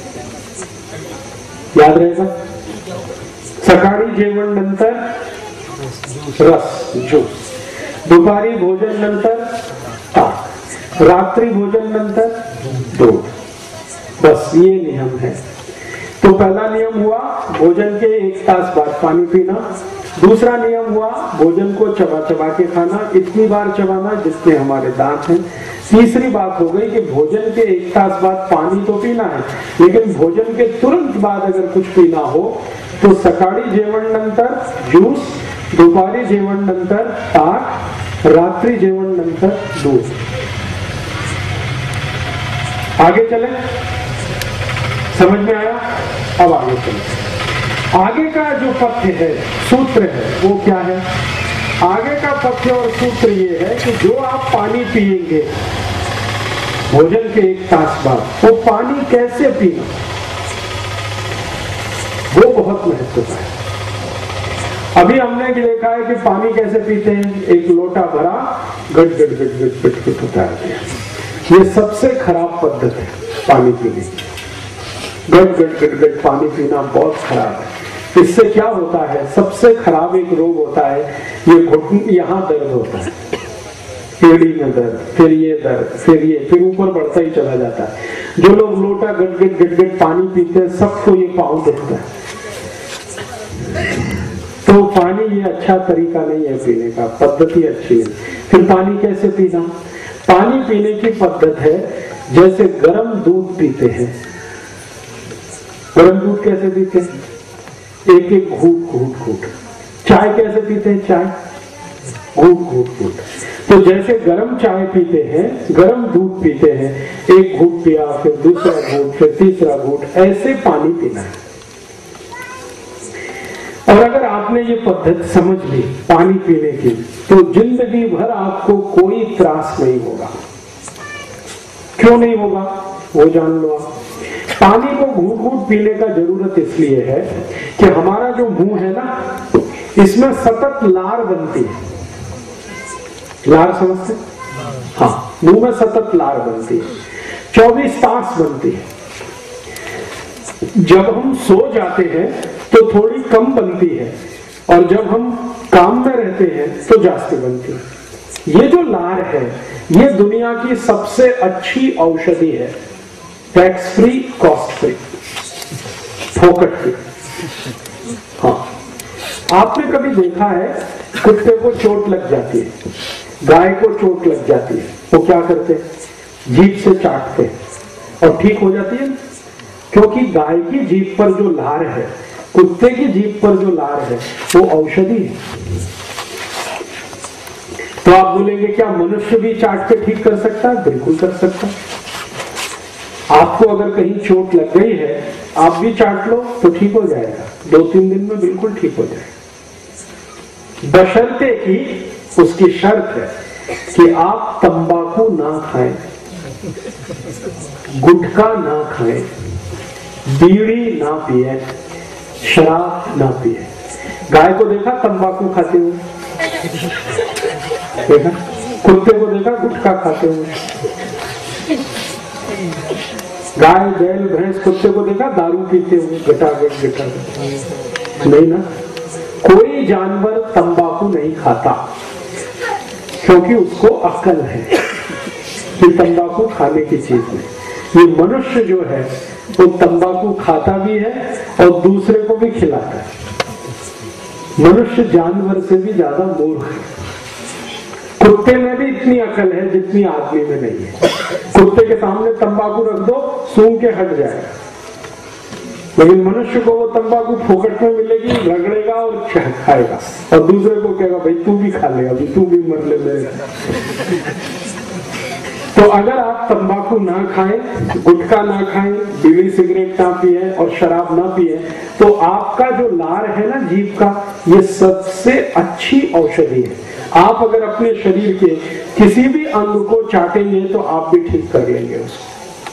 याद रहेगा? सकाळी जेवण नंतर रस ज्यूस, दुपारी भोजन नंतर ताक, रात्रि भोजन नंतर दूध। बस ये नियम है। तो पहला नियम हुआ भोजन के 1 तास बाद पानी पीना। दूसरा नियम हुआ भोजन को चबा चबा के खाना, इतनी बार चबाना जितने हमारे दांत हैं। तीसरी बात हो गई कि भोजन के 1 तास बाद पानी तो पीना है, लेकिन भोजन के तुरंत बाद अगर कुछ पीना हो तो सकाळी जेवण नंतर ज्यूस, दुपारी जेवण नंतर ताक, रात्रि जेवण नंतर दूध। आगे चले, समझ में आया? अब आगे चले। आगे का जो पथ्य है, सूत्र है, वो क्या है? आगे का पथ्य और सूत्र ये है कि जो आप पानी पिएंगे भोजन के 1 तास बाद, वो पानी कैसे पीना, वो बहुत महत्वपूर्ण है। अभी हमने देखा है कि पानी कैसे पीते हैं, एक लोटा भरा, गट गट गट गट गट गट उतार दिया। ये सबसे खराब पद्धति है पानी पीने की। गट गट गट गट पानी पीना बहुत खराब है। इससे क्या होता है, सबसे खराब एक रोग होता है, ये घुटने, यहाँ दर्द होता है। एड़ी में दर्द, फिर ये दर्द, फिर ऊपर बढ़ता ही चला जाता है। जो लोग लोटा गट पानी पीते हैं सबको ये पाँव दुखता है। तो पानी ये अच्छा तरीका नहीं है पीने का, पद्धति अच्छी है। फिर पानी कैसे पीना? पानी पीने की पद्धति है जैसे गर्म दूध पीते हैं। गर्म दूध कैसे पीते हैं? एक एक घूट। चाय कैसे पीते हैं? चाय घूट। तो जैसे गर्म चाय पीते हैं, गर्म दूध पीते हैं, एक घूट पिया, फिर दूसरा घूट, फिर तीसरा घूट, ऐसे पानी पीना है। और अगर आपने ये पद्धति समझ ली पानी पीने की, तो जिंदगी भर आपको कोई त्रास नहीं होगा। क्यों नहीं होगा वो जान लो आप। पानी को घूट पीने का जरूरत इसलिए है कि हमारा जो मुंह है ना, इसमें सतत लार बनती है। लार समझते? हाँ, मुंह में सतत लार बनती है, 24 तास बनती है। जब हम सो जाते हैं तो थोड़ी कम बनती है, और जब हम काम में रहते हैं तो जास्ती बनती है। ये जो लार है, ये दुनिया की सबसे अच्छी औषधि है, टैक्स फ्री, कॉस्ट फ्री, फोकट फ्री। हाँ, आपने कभी देखा है कुत्ते को चोट लग जाती है, गाय को चोट लग जाती है, वो क्या करते हैं? जीभ से चाटते हैं और ठीक हो जाती है। क्योंकि गाय की जीभ पर जो लार है, कुत्ते की जीभ पर जो लार है, वो औषधि है। तो आप बोलेंगे क्या मनुष्य भी चाट के ठीक कर सकता है? बिल्कुल कर सकता है। आपको अगर कहीं चोट लग गई है, आप भी चाट लो तो ठीक हो जाएगा, 2-3 दिन में बिल्कुल ठीक हो जाएगा। बशर्ते कि उसकी शर्त है कि आप तंबाकू ना खाएं, गुटखा ना खाएं, बीड़ी ना पिए, शराब ना पिए। गाय को देखा तंबाकू खाते हुए? देखा? कुत्ते को देखा गुटखा खाते हुए? गाय, बैल, भैंस, कुत्ते को देखा दारू पीते हुए? गटागट नहीं ना। कोई जानवर तंबाकू नहीं खाता क्योंकि उसको अक्ल है कि तंबाकू खाने की चीज है। ये मनुष्य जो है वो तंबाकू खाता भी है और दूसरे को भी खिलाता है। मनुष्य जानवर से भी ज्यादा मूर्ख है। कुत्ते में भी इतनी अकल है जितनी आदमी में नहीं है। कुत्ते के सामने तंबाकू रख दो, सूंघ के हट जाएगा, लेकिन मनुष्य को वो तंबाकू फोकट में मिलेगी, रगड़ेगा और खाएगा, और दूसरे को कहेगा भाई तू भी खा ले, अभी तू भी मर ले मेरे। तो अगर आप तंबाकू ना खाएं, गुटखा ना खाएं, बीड़ी सिगरेट ना पिए और शराब ना पिए, तो आपका जो लार है ना जीभ का, ये सबसे अच्छी औषधि है। आप अगर अपने शरीर के किसी भी अंग को चाटेंगे तो आप भी ठीक कर लेंगे उसको।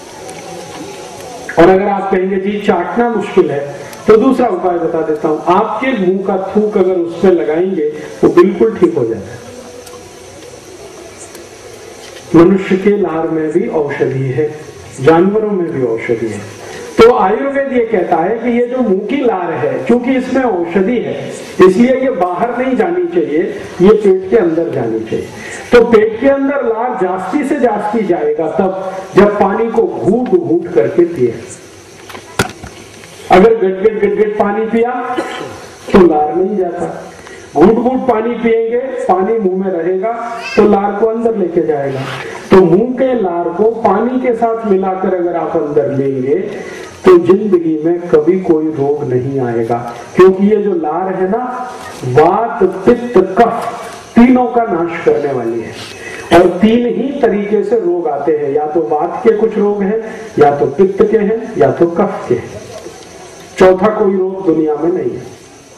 और अगर आप कहेंगे जी चाटना मुश्किल है, तो दूसरा उपाय बता देता हूं। आपके मुंह का थूक अगर उस पर लगाएंगे तो बिल्कुल ठीक हो जाता है। मनुष्य के लार में भी औषधि है, जानवरों में भी औषधि है। तो आयुर्वेद ये कहता है कि ये जो मुंह की लार है, क्योंकि इसमें औषधि है, इसलिए ये बाहर नहीं जानी चाहिए, ये पेट के अंदर जानी चाहिए। तो पेट के अंदर लार जास्ती से जास्ती जाएगा तब जब पानी को घूट घूट करके पिए। अगर गट पानी पिया तो लार नहीं जाता। घूट घूट पानी पिएंगे, पानी मुंह में रहेगा तो लार को अंदर लेके जाएगा। तो मुंह के लार को पानी के साथ मिलाकर अगर आप अंदर लेंगे तो जिंदगी में कभी कोई रोग नहीं आएगा, क्योंकि ये जो लार है ना, वात, पित्त, कफ तीनों का नाश करने वाली है। और 3 ही तरीके से रोग आते हैं, या तो वात के कुछ रोग हैं, या तो पित्त के हैं, या तो कफ के हैं। चौथा कोई रोग दुनिया में नहीं है।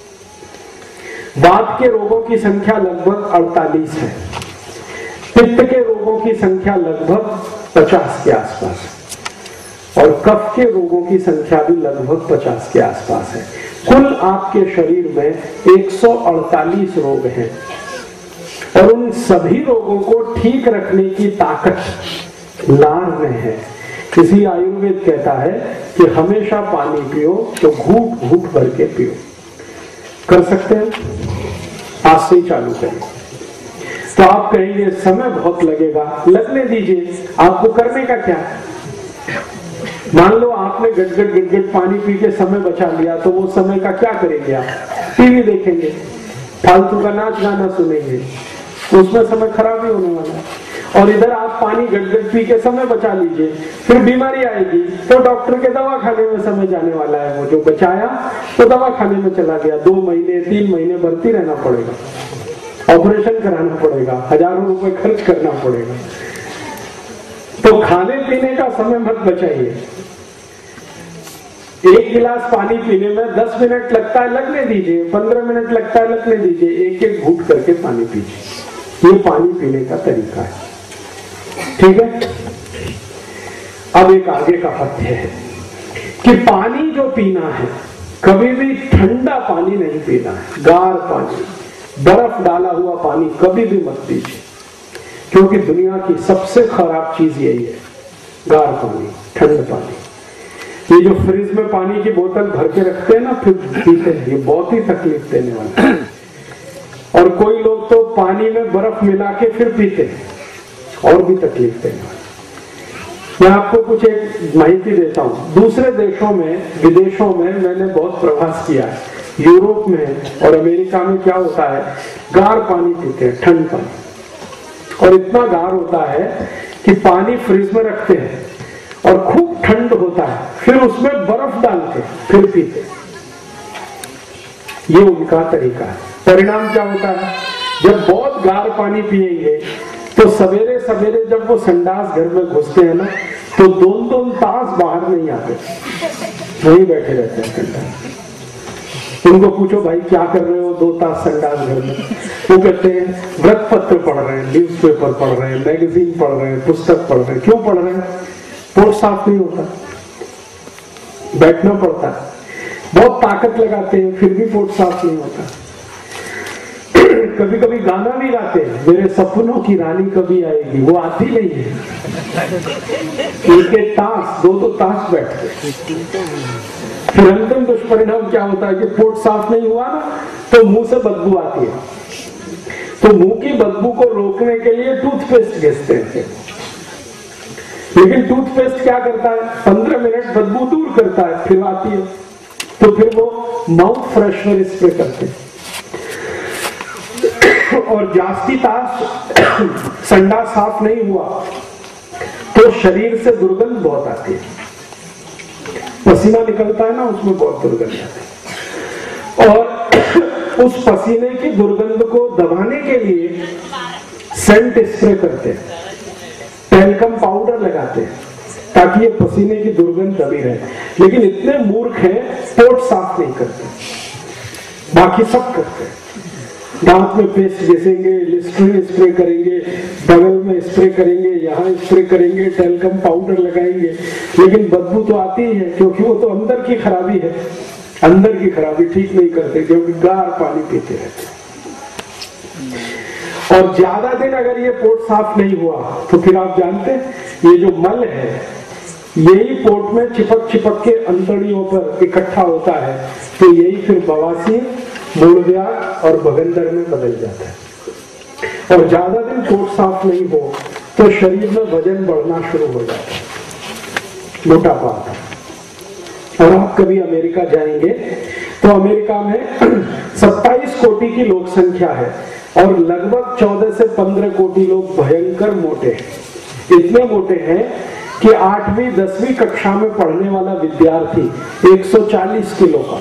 वात के रोगों की संख्या लगभग 48 है, पित्त के रोगों की संख्या लगभग 50 के आसपास है, और कफ के रोगों की संख्या भी लगभग 50 के आसपास है। कुल आपके शरीर में 148 रोग हैं, और उन सभी रोगों को ठीक रखने की ताकत लार में है। इसी आयुर्वेद कहता है कि हमेशा पानी पियो तो घूट घूट भर के पियो। कर सकते हैं? आज से ही चालू करें। तो आप कहेंगे समय बहुत लगेगा, लगने दीजिए, आपको करने का क्या। मान लो आपने गट पानी पी के समय बचा लिया, तो वो समय का क्या करेंगे आप? टीवी देखेंगे, फालतू का नाच गाना सुनेंगे, उसमें समय खराब ही होने वाला है। और इधर आप पानी गट पी के समय बचा लीजिए, फिर बीमारी आएगी तो डॉक्टर के दवा खाने में समय जाने वाला है। वो जो बचाया तो दवा खाने में चला गया, 2 महीने 3 महीने भर्ती रहना पड़ेगा, ऑपरेशन कराना पड़ेगा, हजारों रुपए खर्च करना पड़ेगा। तो खाने पीने का समय मत बचाइए। 1 गिलास पानी पीने में 10 मिनट लगता है, लगने दीजिए, 15 मिनट लगता है, लगने दीजिए, एक घूंट करके पानी पीजिए। ये पानी पीने का तरीका है, ठीक है। अब एक आगे का पथ्य है कि पानी जो पीना है, कभी भी ठंडा पानी नहीं पीना है। गार पानी, बर्फ डाला हुआ पानी कभी भी मत पीजिए, क्योंकि दुनिया की सबसे खराब चीज यही है, गार पानी, ठंड पानी। ये जो फ्रिज में पानी की बोतल भर के रखते हैं ना, फिर पीते हैं, ये बहुत ही तकलीफ देने वाला है। और कोई लोग तो पानी में बर्फ मिला के फिर पीते हैं, और भी तकलीफ देने वाला। मैं आपको कुछ एक माहिती देता हूं। दूसरे देशों में, विदेशों में मैंने बहुत प्रवास किया है, यूरोप में और अमेरिका में क्या होता है, गार पानी पीते हैं, ठंड पानी। और इतना गार होता है कि पानी फ्रिज में रखते हैं और खूब ठंड होता है, फिर उसमें बर्फ डाल के फिर पीते। ये उनका तरीका है। परिणाम क्या होता है, जब बहुत गार पानी पिएंगे तो सवेरे सवेरे जब वो संडास घर में घुसते हैं ना, तो 2 तास बाहर नहीं आते, वहीं बैठे रहते हैं घंटा। उनको पूछो भाई क्या कर रहे हो 2 तास संडास घर में, वो कहते हैं व्रत पत्र पढ़ रहे हैं, न्यूज़पेपर पढ़ रहे हैं, मैगजीन पढ़ रहे हैं, पुस्तक पढ़ रहे हैं। क्यों पढ़ रहे हैं? पोट साफ नहीं होता, बैठना पड़ता है, बहुत ताकत लगाते हैं, फिर भी पोट साफ नहीं होता। कभी कभी गाना भी गाते हैं, मेरे सपनों की रानी कभी आएगी, वो आती नहीं है। एक तास 2 तास बैठते, फिर अंतिम दुष्परिणाम क्या होता है कि पोट साफ नहीं हुआ ना, तो मुंह से बदबू आती है। तो मुंह की बदबू को रोकने के लिए टूथपेस्ट घिसते हैं, लेकिन टूथपेस्ट क्या करता है, 15 मिनट बदबू दूर करता है, फिर आती है, तो फिर वो माउथ फ्रेशनर स्प्रे करते हैं। और जास्ती तास संडा साफ नहीं हुआ तो शरीर से दुर्गंध बहुत आती है, पसीना निकलता है ना, उसमें बहुत दुर्गंध आती है। और उस पसीने की दुर्गंध को दबाने के लिए सेंट स्प्रे करते हैं, टेल्कम पाउडर लगाते हैं, ताकि ये पसीने की दुर्गंध दबी रहे। लेकिन इतने मूर्ख हैं, पोट साफ नहीं करते, बाकी सब करते हैं। दांत में पेस्ट घिसेंगे, लिस्ट्रीन स्प्रे करेंगे, बगल में स्प्रे करेंगे, यहाँ स्प्रे करेंगे, टेल्कम पाउडर लगाएंगे, लेकिन बदबू तो आती ही है, क्योंकि वो तो अंदर की खराबी है। अंदर की खराबी ठीक नहीं करते, क्योंकि गार पानी पीते रहते। और ज्यादा दिन अगर ये पोट साफ नहीं हुआ तो फिर आप जानते हैं, ये जो मल है यही पोट में चिपक के अंतड़ियों पर इकट्ठा होता है, तो यही फिर बवासीर, मूलव्याध और बगंदर में बदल जाता है। और ज्यादा दिन पोट साफ नहीं हो तो शरीर में वजन बढ़ना शुरू हो जाता है, मोटापा आता है। और आप कभी अमेरिका जाएंगे तो अमेरिका में 27 कोटि की लोक संख्या है और लगभग 14 से 15 कोटि लोग भयंकर मोटे हैं। इतने मोटे हैं कि 8वीं 10वीं कक्षा में पढ़ने वाला विद्यार्थी 140 किलो का,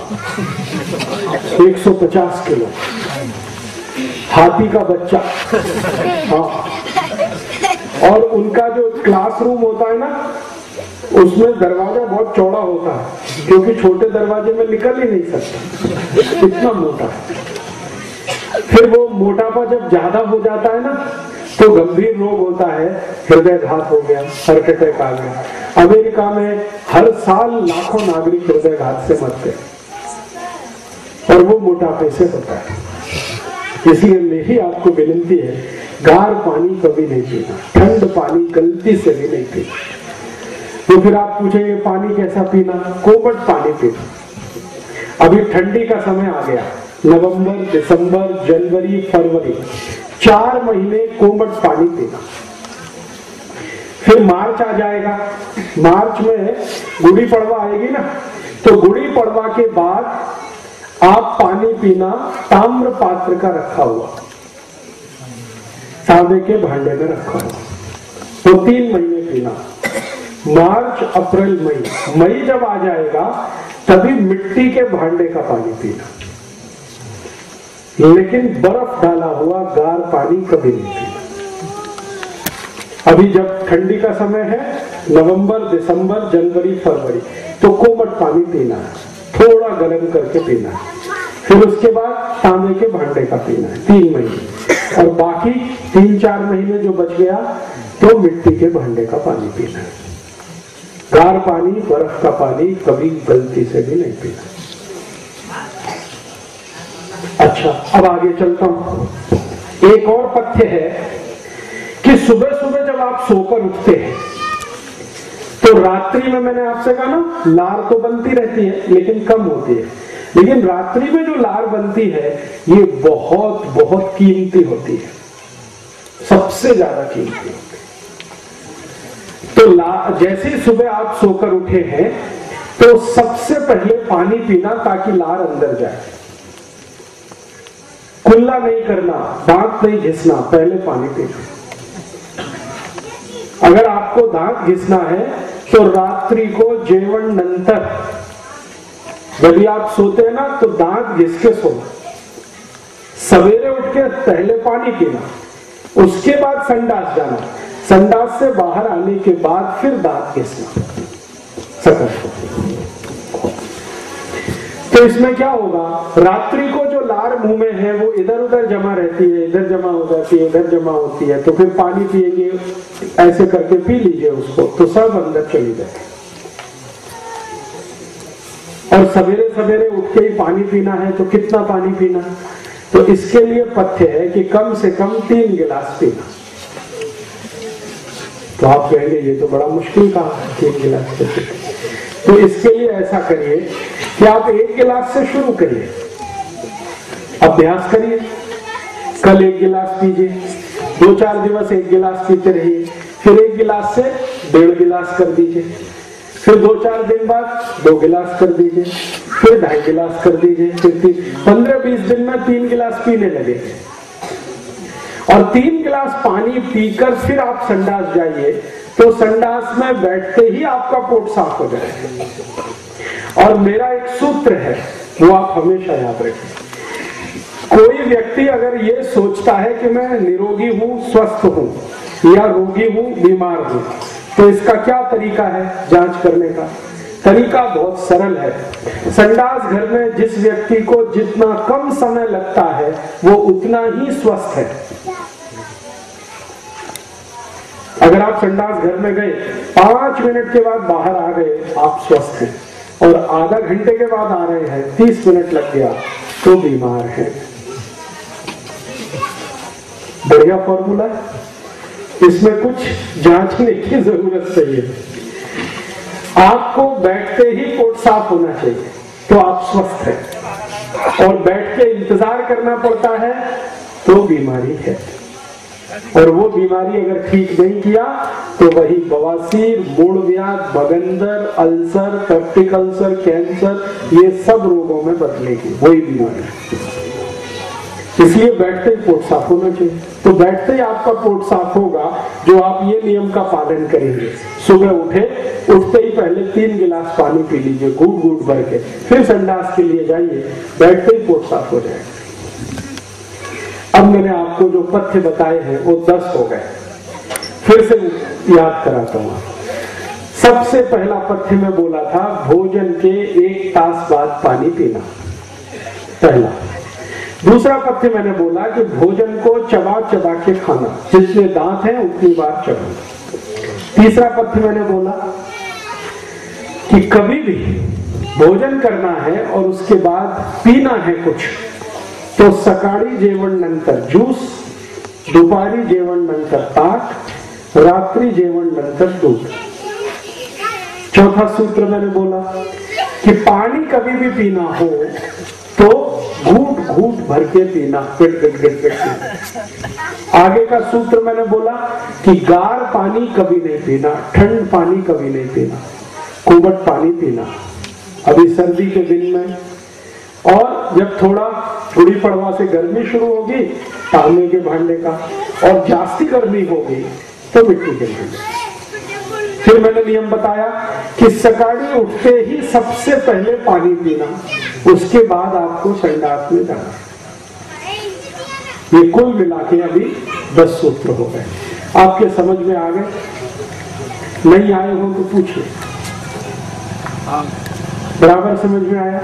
150 किलो, हाथी का बच्चा। हाँ, और उनका जो क्लासरूम होता है ना, उसमें दरवाजा बहुत चौड़ा होता है, क्योंकि छोटे दरवाजे में निकल ही नहीं सकता, इतना मोटा है। फिर वो मोटापा जब ज्यादा हो जाता है ना, तो गंभीर रोग होता है, हृदयघात हो गया, हार्ट अटैक आ गया। अमेरिका में हर साल लाखों नागरिक हृदयघात से मरते हैं, और वो मोटापे से होता है। इसलिए मेरी आपको विनती है, गार पानी कभी नहीं पीना, ठंड पानी गलती से भी नहीं पीना। तो फिर आप पूछेंगे पानी कैसा पीना? कोमट पानी पीना। अभी ठंडी का समय आ गया, नवंबर, दिसंबर, जनवरी, फरवरी, 4 महीने कोमट पानी पीना। फिर मार्च आ जाएगा, मार्च में गुड़ी पड़वा आएगी ना, तो गुड़ी पड़वा के बाद आप पानी पीना ताम्र पात्र का रखा हुआ, तांबे के भांडे में रखा हुआ, तो 3 महीने पीना। मार्च, अप्रैल, मई जब आ जाएगा तभी मिट्टी के भांडे का पानी पीना, लेकिन बर्फ डाला हुआ गार पानी कभी नहीं पीना। अभी जब ठंडी का समय है, नवंबर, दिसंबर, जनवरी, फरवरी, तो कोमट पानी पीना है, थोड़ा गर्म करके पीना है। फिर उसके बाद तांबे के भांडे का पीना है 3 महीने, और बाकी 3-4 महीने जो बच गया तो मिट्टी के भांडे का पानी पीना है। गार पानी, बर्फ का पानी कभी गलती से भी नहीं पीना। अच्छा, अब आगे चलता हूं। एक और पथ्य है कि सुबह सुबह जब आप सोकर उठते हैं तो रात्रि में, मैंने आपसे कहा ना, लार तो बनती रहती है लेकिन कम होती है, लेकिन रात्रि में जो लार बनती है ये बहुत बहुत कीमती होती है, सबसे ज्यादा कीमती होती है। तो जैसे ही सुबह आप सोकर उठे हैं तो सबसे पहले पानी पीना ताकि लार अंदर जाए। कुल्ला नहीं करना, दांत नहीं घिसना, पहले पानी पीना। अगर आपको दांत घिसना है तो रात्रि को जेवन नंतर, यदि आप सोते हैं ना तो दांत घिस के सोना, सवेरे उठ के पहले पानी पीना, उसके बाद संडास जाना, संडास से बाहर आने के बाद फिर दांत घिसना। तो इसमें क्या होगा, रात्रि को जो लार मुंह में है वो इधर उधर जमा रहती है, इधर जमा हो जाती है, इधर जमा होती है, तो फिर पानी पिएंगे, ऐसे करके पी लीजिए उसको, तो सब अंदर चली जाए। और सवेरे सवेरे उठ के ही पानी पीना है, तो कितना पानी पीना, तो इसके लिए पथ्य है कि कम से कम 3 गिलास पीना। तो आप कहेंगे ये तो बड़ा मुश्किल काम है 3 गिलास पीना, तो इसके लिए ऐसा करिए कि आप 1 गिलास से शुरू करिए, अभ्यास करिए। कल 1 गिलास पीजिए, 2-4 दिवस 1 गिलास पीते रहिए, फिर 1 गिलास से 1.5 गिलास कर दीजिए, फिर 2-4 दिन बाद 2 गिलास कर दीजिए, फिर 2.5 गिलास कर दीजिए, फिर 15-20 दिन में 3 गिलास पीने लगे। और 3 गिलास पानी पीकर फिर आप संडास जाइए, तो संडास में बैठते ही आपका पोट साफ हो जाएगा। और मेरा एक सूत्र है, वो आप हमेशा याद रखें। कोई व्यक्ति अगर ये सोचता है कि मैं निरोगी हूं, स्वस्थ हूं, या रोगी हूं, बीमार हूं, तो इसका क्या तरीका है जांच करने का? तरीका बहुत सरल है। संडास घर में जिस व्यक्ति को जितना कम समय लगता है वो उतना ही स्वस्थ है। अगर आप संडास घर में गए, 5 मिनट के बाद बाहर आ गए, आप स्वस्थ हैं, और आधा घंटे के बाद आ रहे हैं, 30 मिनट लग गया, तो बीमार है। बढ़िया फॉर्मूला है, इसमें कुछ जांचने की जरूरत नहीं है। आपको बैठते ही पोट साफ होना चाहिए, तो आप स्वस्थ हैं, और बैठ के इंतजार करना पड़ता है तो बीमारी है। और वो बीमारी अगर ठीक नहीं किया तो वही बवासीर, मूलव्याध, बगंदर, अल्सर, पेप्टिक अल्सर, कैंसर, ये सब रोगों में बदलेगी वही बीमारी। इसलिए बैठते ही पोट साफ होना चाहिए। तो बैठते ही आपका पोट साफ होगा जो आप ये नियम का पालन करेंगे। सुबह उठते ही पहले 3 गिलास पानी पी लीजिए, घूट घूट भर के, फिर संडास के लिए जाइए, बैठते ही पोट साफ हो जाएगा। अब मैंने आपको जो पथ्य बताए हैं वो 10 हो गए, फिर से याद कराता हूं। सबसे पहला पथ्य में बोला था भोजन के 1 तास बाद पानी पीना, पहला। दूसरा पथ्य मैंने बोला कि भोजन को चबा चबा के खाना, जितने दांत हैं उतनी बार चबाना। तीसरा पथ्य मैंने बोला कि कभी भी भोजन करना है और उसके बाद पीना है कुछ, तो सकाळी जेवण नंतर ज्यूस, दुपारी जेवण नंतर ताक, रात्रि जेवण नंतर दूध। चौथा सूत्र मैंने बोला कि पानी कभी भी पीना हो तो घूट घूंट भर के पीना, पिट पिट पिट पिट पीना। आगे का सूत्र मैंने बोला कि गार पानी कभी नहीं पीना, ठंड पानी कभी नहीं पीना, कुबट पानी पीना अभी सर्दी के दिन में। और जब थोड़ा गुड़ी पड़वा से गर्मी शुरू होगी तांबे के भांडे का, और जास्ती गर्मी होगी तो मिट्टी के भांडे। फिर मैंने नियम बताया कि सकाळी उठते ही सबसे पहले पानी पीना, उसके बाद आपको संडास में जाना। ये कुल मिला के अभी 10 सूत्र हो गए। आपके समझ में आ गए? नहीं आए हो तो पूछिए। बराबर समझ में आया?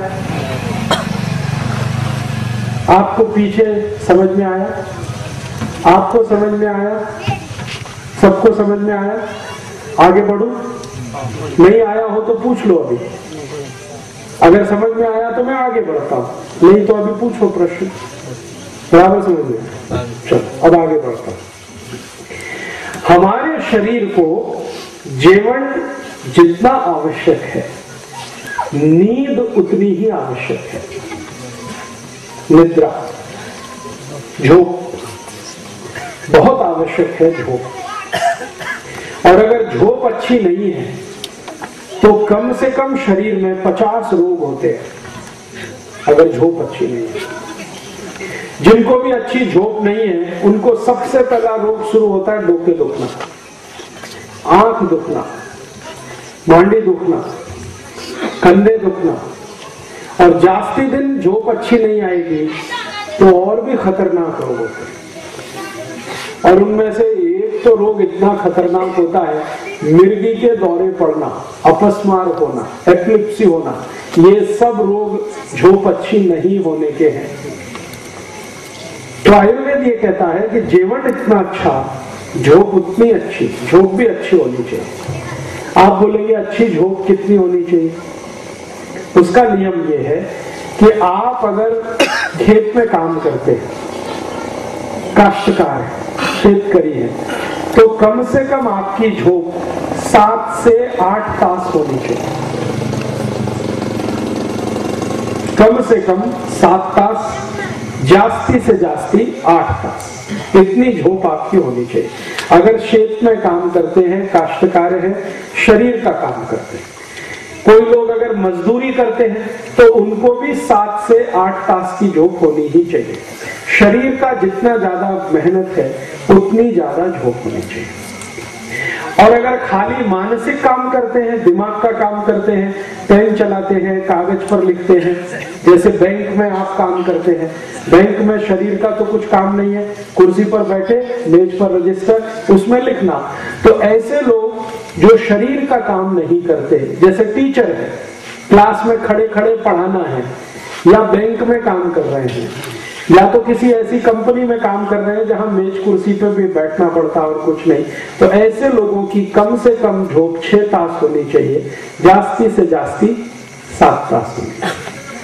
आपको पीछे समझ में आया? आपको समझ में आया? सबको समझ में आया? आगे बढ़ू? नहीं आया हो तो पूछ लो अभी। अगर समझ में आया तो मैं आगे बढ़ता हूं, नहीं तो अभी पूछो प्रश्न। बराबर समझ में? चलो अब आगे बढ़ता हूं। हमारे शरीर को जीवन जितना आवश्यक है, नींद उतनी ही आवश्यक है। निद्रा, झोंक बहुत आवश्यक है। झोंक, और अगर झोंक अच्छी नहीं है तो कम से कम शरीर में 50 रोग होते हैं। अगर झोंक अच्छी नहीं है, जिनको भी अच्छी झोंक नहीं है उनको सबसे पहला रोग शुरू होता है डोके दुखना, आंख दुखना, मांडी दुखना, कंधे दुखना। और जास्ती दिन झोंक अच्छी नहीं आएगी तो और भी खतरनाक रोग होते हैं। और उनमें से एक तो रोग इतना खतरनाक होता है, मिर्गी के दौरे पड़ना, अपस्मार होना, एपिलेप्सी होना। ये सब रोग झोंक अच्छी नहीं होने के हैं। तो आयुर्वेद ये कहता है कि जीवन इतना अच्छा, झोंक उतनी अच्छी, झोंक भी अच्छी होनी चाहिए। आप बोलेंगे अच्छी झोंक कितनी होनी चाहिए? उसका नियम ये है कि आप अगर खेत में काम करते हैं, काश्तकार है, शेतकरी है, तो कम से कम आपकी झोंक 7 से 8 तास होनी चाहिए। कम से कम 7 तास, जास्ती से जास्ती 8 तास, इतनी झोंक आपकी होनी चाहिए। अगर खेत में काम करते हैं, काश्तकार है, शरीर का काम करते हैं। कोई लोग अगर मजदूरी करते हैं तो उनको भी 7 से 8 तास की झोंक होनी ही चाहिए। शरीर का जितना ज्यादा मेहनत है उतनी ज्यादा झोंक होनी चाहिए। और अगर खाली मानसिक काम करते हैं, दिमाग का काम करते हैं, पेन चलाते हैं, कागज पर लिखते हैं, जैसे बैंक में आप काम करते हैं, बैंक में शरीर का तो कुछ काम नहीं है, कुर्सी पर बैठे, मेज पर रजिस्टर, उसमें लिखना। तो ऐसे लोग जो शरीर का काम नहीं करते, जैसे टीचर है, क्लास में खड़े खड़े पढ़ाना है, या बैंक में काम कर रहे हैं, या तो किसी ऐसी कंपनी में काम कर रहे हैं जहां मेज कुर्सी पे भी बैठना पड़ता और कुछ नहीं, तो ऐसे लोगों की कम से कम झोंक 6 तास होनी चाहिए, जास्ती से जास्ती 7 तास होनी चाहिए।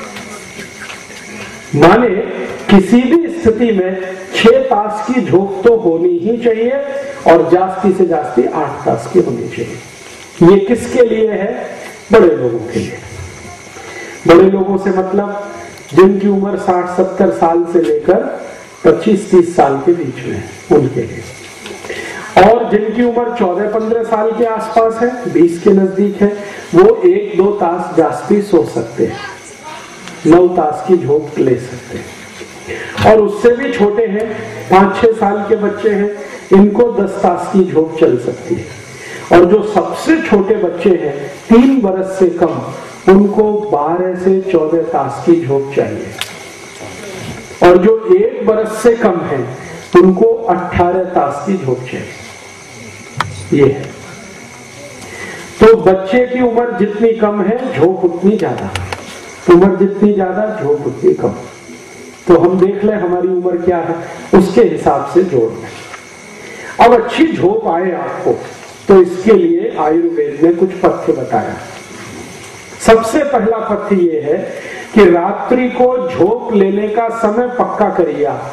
माने किसी भी स्थिति में 6 तास की झोंक तो होनी ही चाहिए और जास्ती से जास्ती 8 तास की होनी चाहिए। ये किसके लिए है? बड़े लोगों के लिए। बड़े लोगों से मतलब जिनकी उम्र 60-70 साल से लेकर 25-30 साल के बीच में, उनके लिए। और जिनकी उम्र 14-15 साल के आसपास है, 20 के नजदीक है, वो 1-2 तास जास्ती सो सकते हैं, 9 तास की झोंक ले सकते हैं। और उससे भी छोटे हैं, 5-6 साल के बच्चे हैं, इनको 10 तास की झोंक चल सकती है। और जो सबसे छोटे बच्चे हैं, 3 बरस से कम, उनको 12 से 14 तास की झोंक चाहिए। और जो 1 बरस से कम है, उनको 18 तास की झोंक चाहिए। ये है। तो बच्चे की उम्र जितनी कम है, झोंक उतनी ज्यादा, उम्र जितनी ज्यादा, झोंक उतनी कम। तो हम देख लें हमारी उम्र क्या है, उसके हिसाब से जोड़ लें। अब अच्छी झोंक आए आपको, तो इसके लिए आयुर्वेद ने कुछ पथ्य बताया। सबसे पहला पथ्य ये है कि रात्रि को झोंक लेने का समय पक्का करिए आप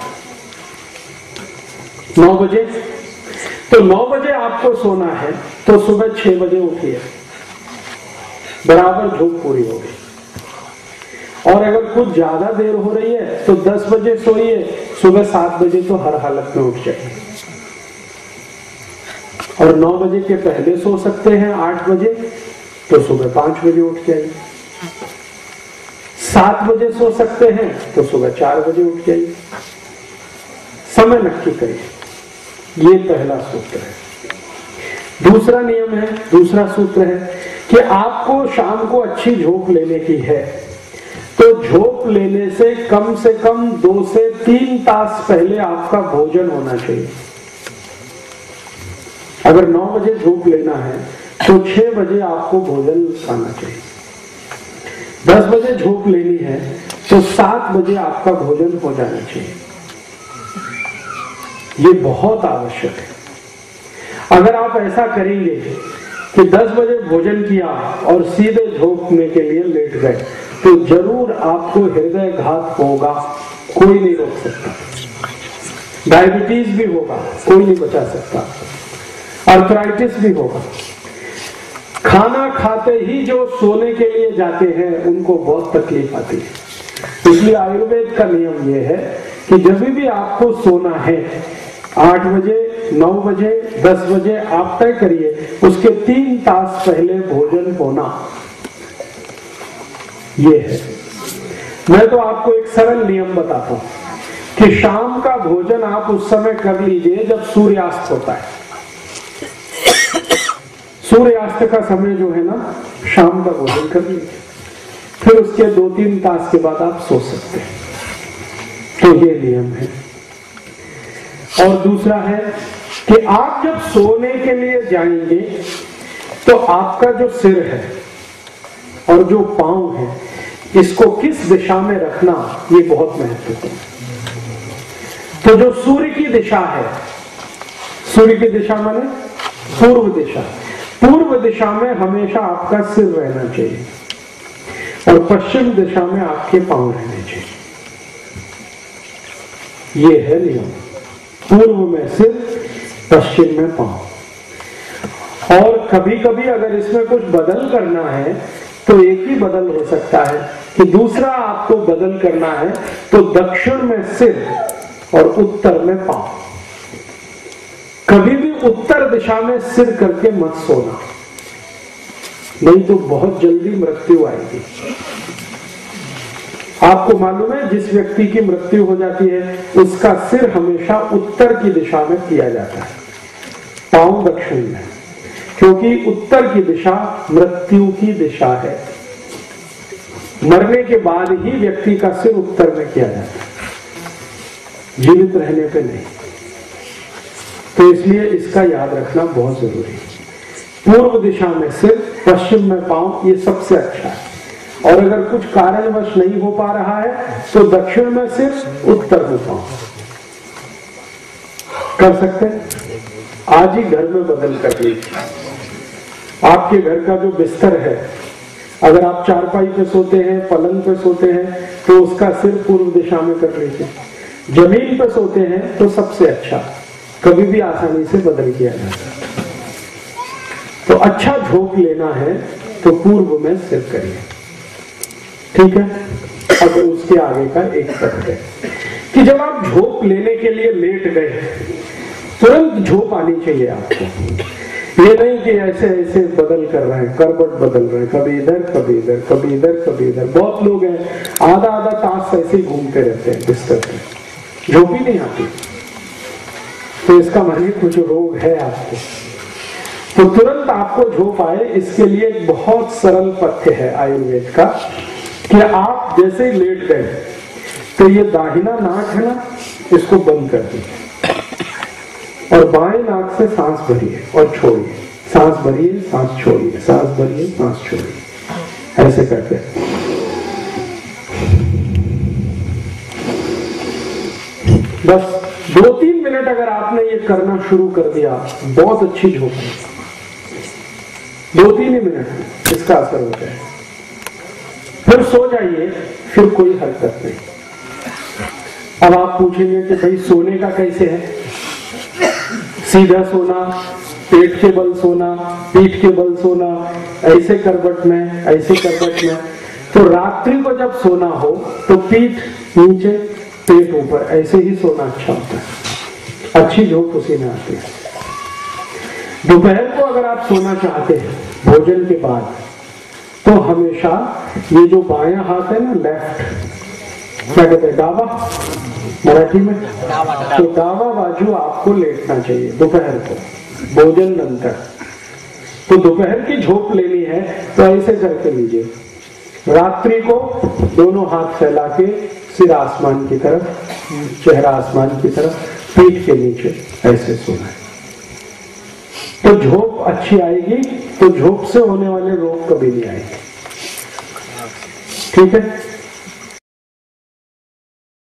9 बजे। तो 9 बजे आपको सोना है तो सुबह 6 बजे उठिए, बराबर झोंक पूरी होगी। और अगर कुछ ज्यादा देर हो रही है तो 10 बजे सोइए, सुबह 7 बजे तो हर हालत में उठ जाइए। और 9 बजे के पहले सो सकते हैं 8 बजे, तो सुबह 5 बजे उठ जाइए। 7 बजे सो सकते हैं तो सुबह 4 बजे उठ जाइए। समय नक्की करिए, ये पहला सूत्र है। दूसरा नियम है, दूसरा सूत्र है कि आपको शाम को अच्छी झोंक लेने की है, तो झोंक लेने से कम 2 से 3 तास पहले आपका भोजन होना चाहिए। अगर 9 बजे झोंक लेना है तो 6 बजे आपको भोजन खाना चाहिए। 10 बजे झोंक लेनी है तो 7 बजे आपका भोजन हो जाना चाहिए। ये बहुत आवश्यक है। अगर आप ऐसा करेंगे कि 10 बजे भोजन किया और सीधे झोंकने के लिए लेट गए, तो जरूर आपको हृदय घात होगा, कोई नहीं रोक सकता। डायबिटीज भी होगा, कोई नहीं बचा सकता। आर्थराइटिस भी होगा। खाना खाते ही जो सोने के लिए जाते हैं उनको बहुत तकलीफ आती है। इसलिए आयुर्वेद का नियम यह है कि जब भी आपको सोना है 8 बजे, 9 बजे, 10 बजे आप तय करिए, उसके 3 तास पहले भोजन होना। ये है। मैं तो आपको एक सरल नियम बताता हूं कि शाम का भोजन आप उस समय कर लीजिए जब सूर्यास्त होता है। सूर्यास्त का समय जो है ना, शाम का भोजन कर लीजिए, फिर उसके 2-3 तास के बाद आप सो सकते हैं। तो ये नियम है। और दूसरा है कि आप जब सोने के लिए जाएंगे तो आपका जो सिर है और जो पांव है, इसको किस दिशा में रखना, ये बहुत महत्वपूर्ण है। तो जो सूर्य की दिशा है, सूर्य की दिशा माने पूर्व दिशा, पूर्व दिशा में हमेशा आपका सिर रहना चाहिए और पश्चिम दिशा में आपके पांव रहने चाहिए। ये है नियम। पूर्व में सिर, पश्चिम में पांव। और कभी कभी अगर इसमें कुछ बदल करना है तो एक ही बदल हो सकता है कि दूसरा आपको बदल करना है तो दक्षिण में सिर और उत्तर में पांव। कभी भी उत्तर दिशा में सिर करके मत सोना, नहीं तो बहुत जल्दी मृत्यु आएगी। आपको मालूम है, जिस व्यक्ति की मृत्यु हो जाती है उसका सिर हमेशा उत्तर की दिशा में किया जाता है, पांव दक्षिण में, क्योंकि उत्तर की दिशा मृत्यु की दिशा है। मरने के बाद ही व्यक्ति का सिर उत्तर में किया जाता है, जीवित रहने पे नहीं। तो इसलिए इसका याद रखना बहुत जरूरी है। पूर्व दिशा में सिर, पश्चिम में पांव, ये सबसे अच्छा है। और अगर कुछ कारणवश नहीं हो पा रहा है तो दक्षिण में सिर, उत्तर में पांव कर सकते हैं। आज ही घर में बदल कर लीजिए। आपके घर का जो बिस्तर है, अगर आप चारपाई पे सोते हैं, पलंग पे सोते हैं, तो उसका सिर पूर्व दिशा में कर लीजिए। जमीन पे सोते हैं तो सबसे अच्छा, कभी भी आसानी से बदल किया जा सकता है। तो अच्छा झोंक लेना है तो पूर्व में सिर करिए, ठीक है। अब उसके आगे का एक तथ्य है कि जब आप झोंक लेने के लिए लेट गए, तुरंत झोंक आनी चाहिए आपको। ये नहीं कि ऐसे ऐसे बदल कर रहे हैं, करवट बदल रहे हैं, कभी इधर कभी इधर, कभी इधर कभी इधर। बहुत लोग हैं आधा आधा तास ऐसे ही घूमते रहते हैं बिस्तर पे, झोंक ही नहीं आती। तो इसका माने कुछ रोग है आपको। तो तुरंत आपको झोंक आए, इसके लिए एक बहुत सरल पथ्य है आयुर्वेद का कि आप जैसे ही लेट गए तो ये दाहिना नाक है ना, इसको बंद कर दीजिए और बाएं नाक से सांस भरिए और छोड़िए, सांस भरिए, सांस छोड़िए, सांस भरिए, सांस छोड़िए, ऐसे करके। बस 2-3 मिनट अगर आपने ये करना शुरू कर दिया, बहुत अच्छी झोंक है। 2-3 ही मिनट इसका असर होता है। फिर सो जाइए, फिर कोई हरकत नहीं। अब आप पूछेंगे कि भाई सोने का कैसे है? सीधा सोना, पेट के बल सोना, पीठ के बल सोना, ऐसे करवट में, ऐसे करवट में। तो रात्रि को जब सोना हो तो पीठ नीचे पेट ऊपर ऐसे ही सोना अच्छा होता है, अच्छी झोंक उसी में आती है। दोपहर को अगर आप सोना चाहते हैं भोजन के बाद तो हमेशा ये जो बायां हाथ है ना, लेफ्ट, क्या कहते हैं, डावा मराठी में, तो डावा बाजू आपको लेटना चाहिए दोपहर को भोजन नंतर। तो दोपहर की झोंक लेनी है तो ऐसे करके लीजिए, रात्रि को दोनों हाथ फैला के सिर आसमान की तरफ, चेहरा आसमान की तरफ, पीठ के नीचे ऐसे सोना है। तो झोंक अच्छी आएगी, तो झोंक से होने वाले रोग कभी नहीं आएंगे। ठीक है।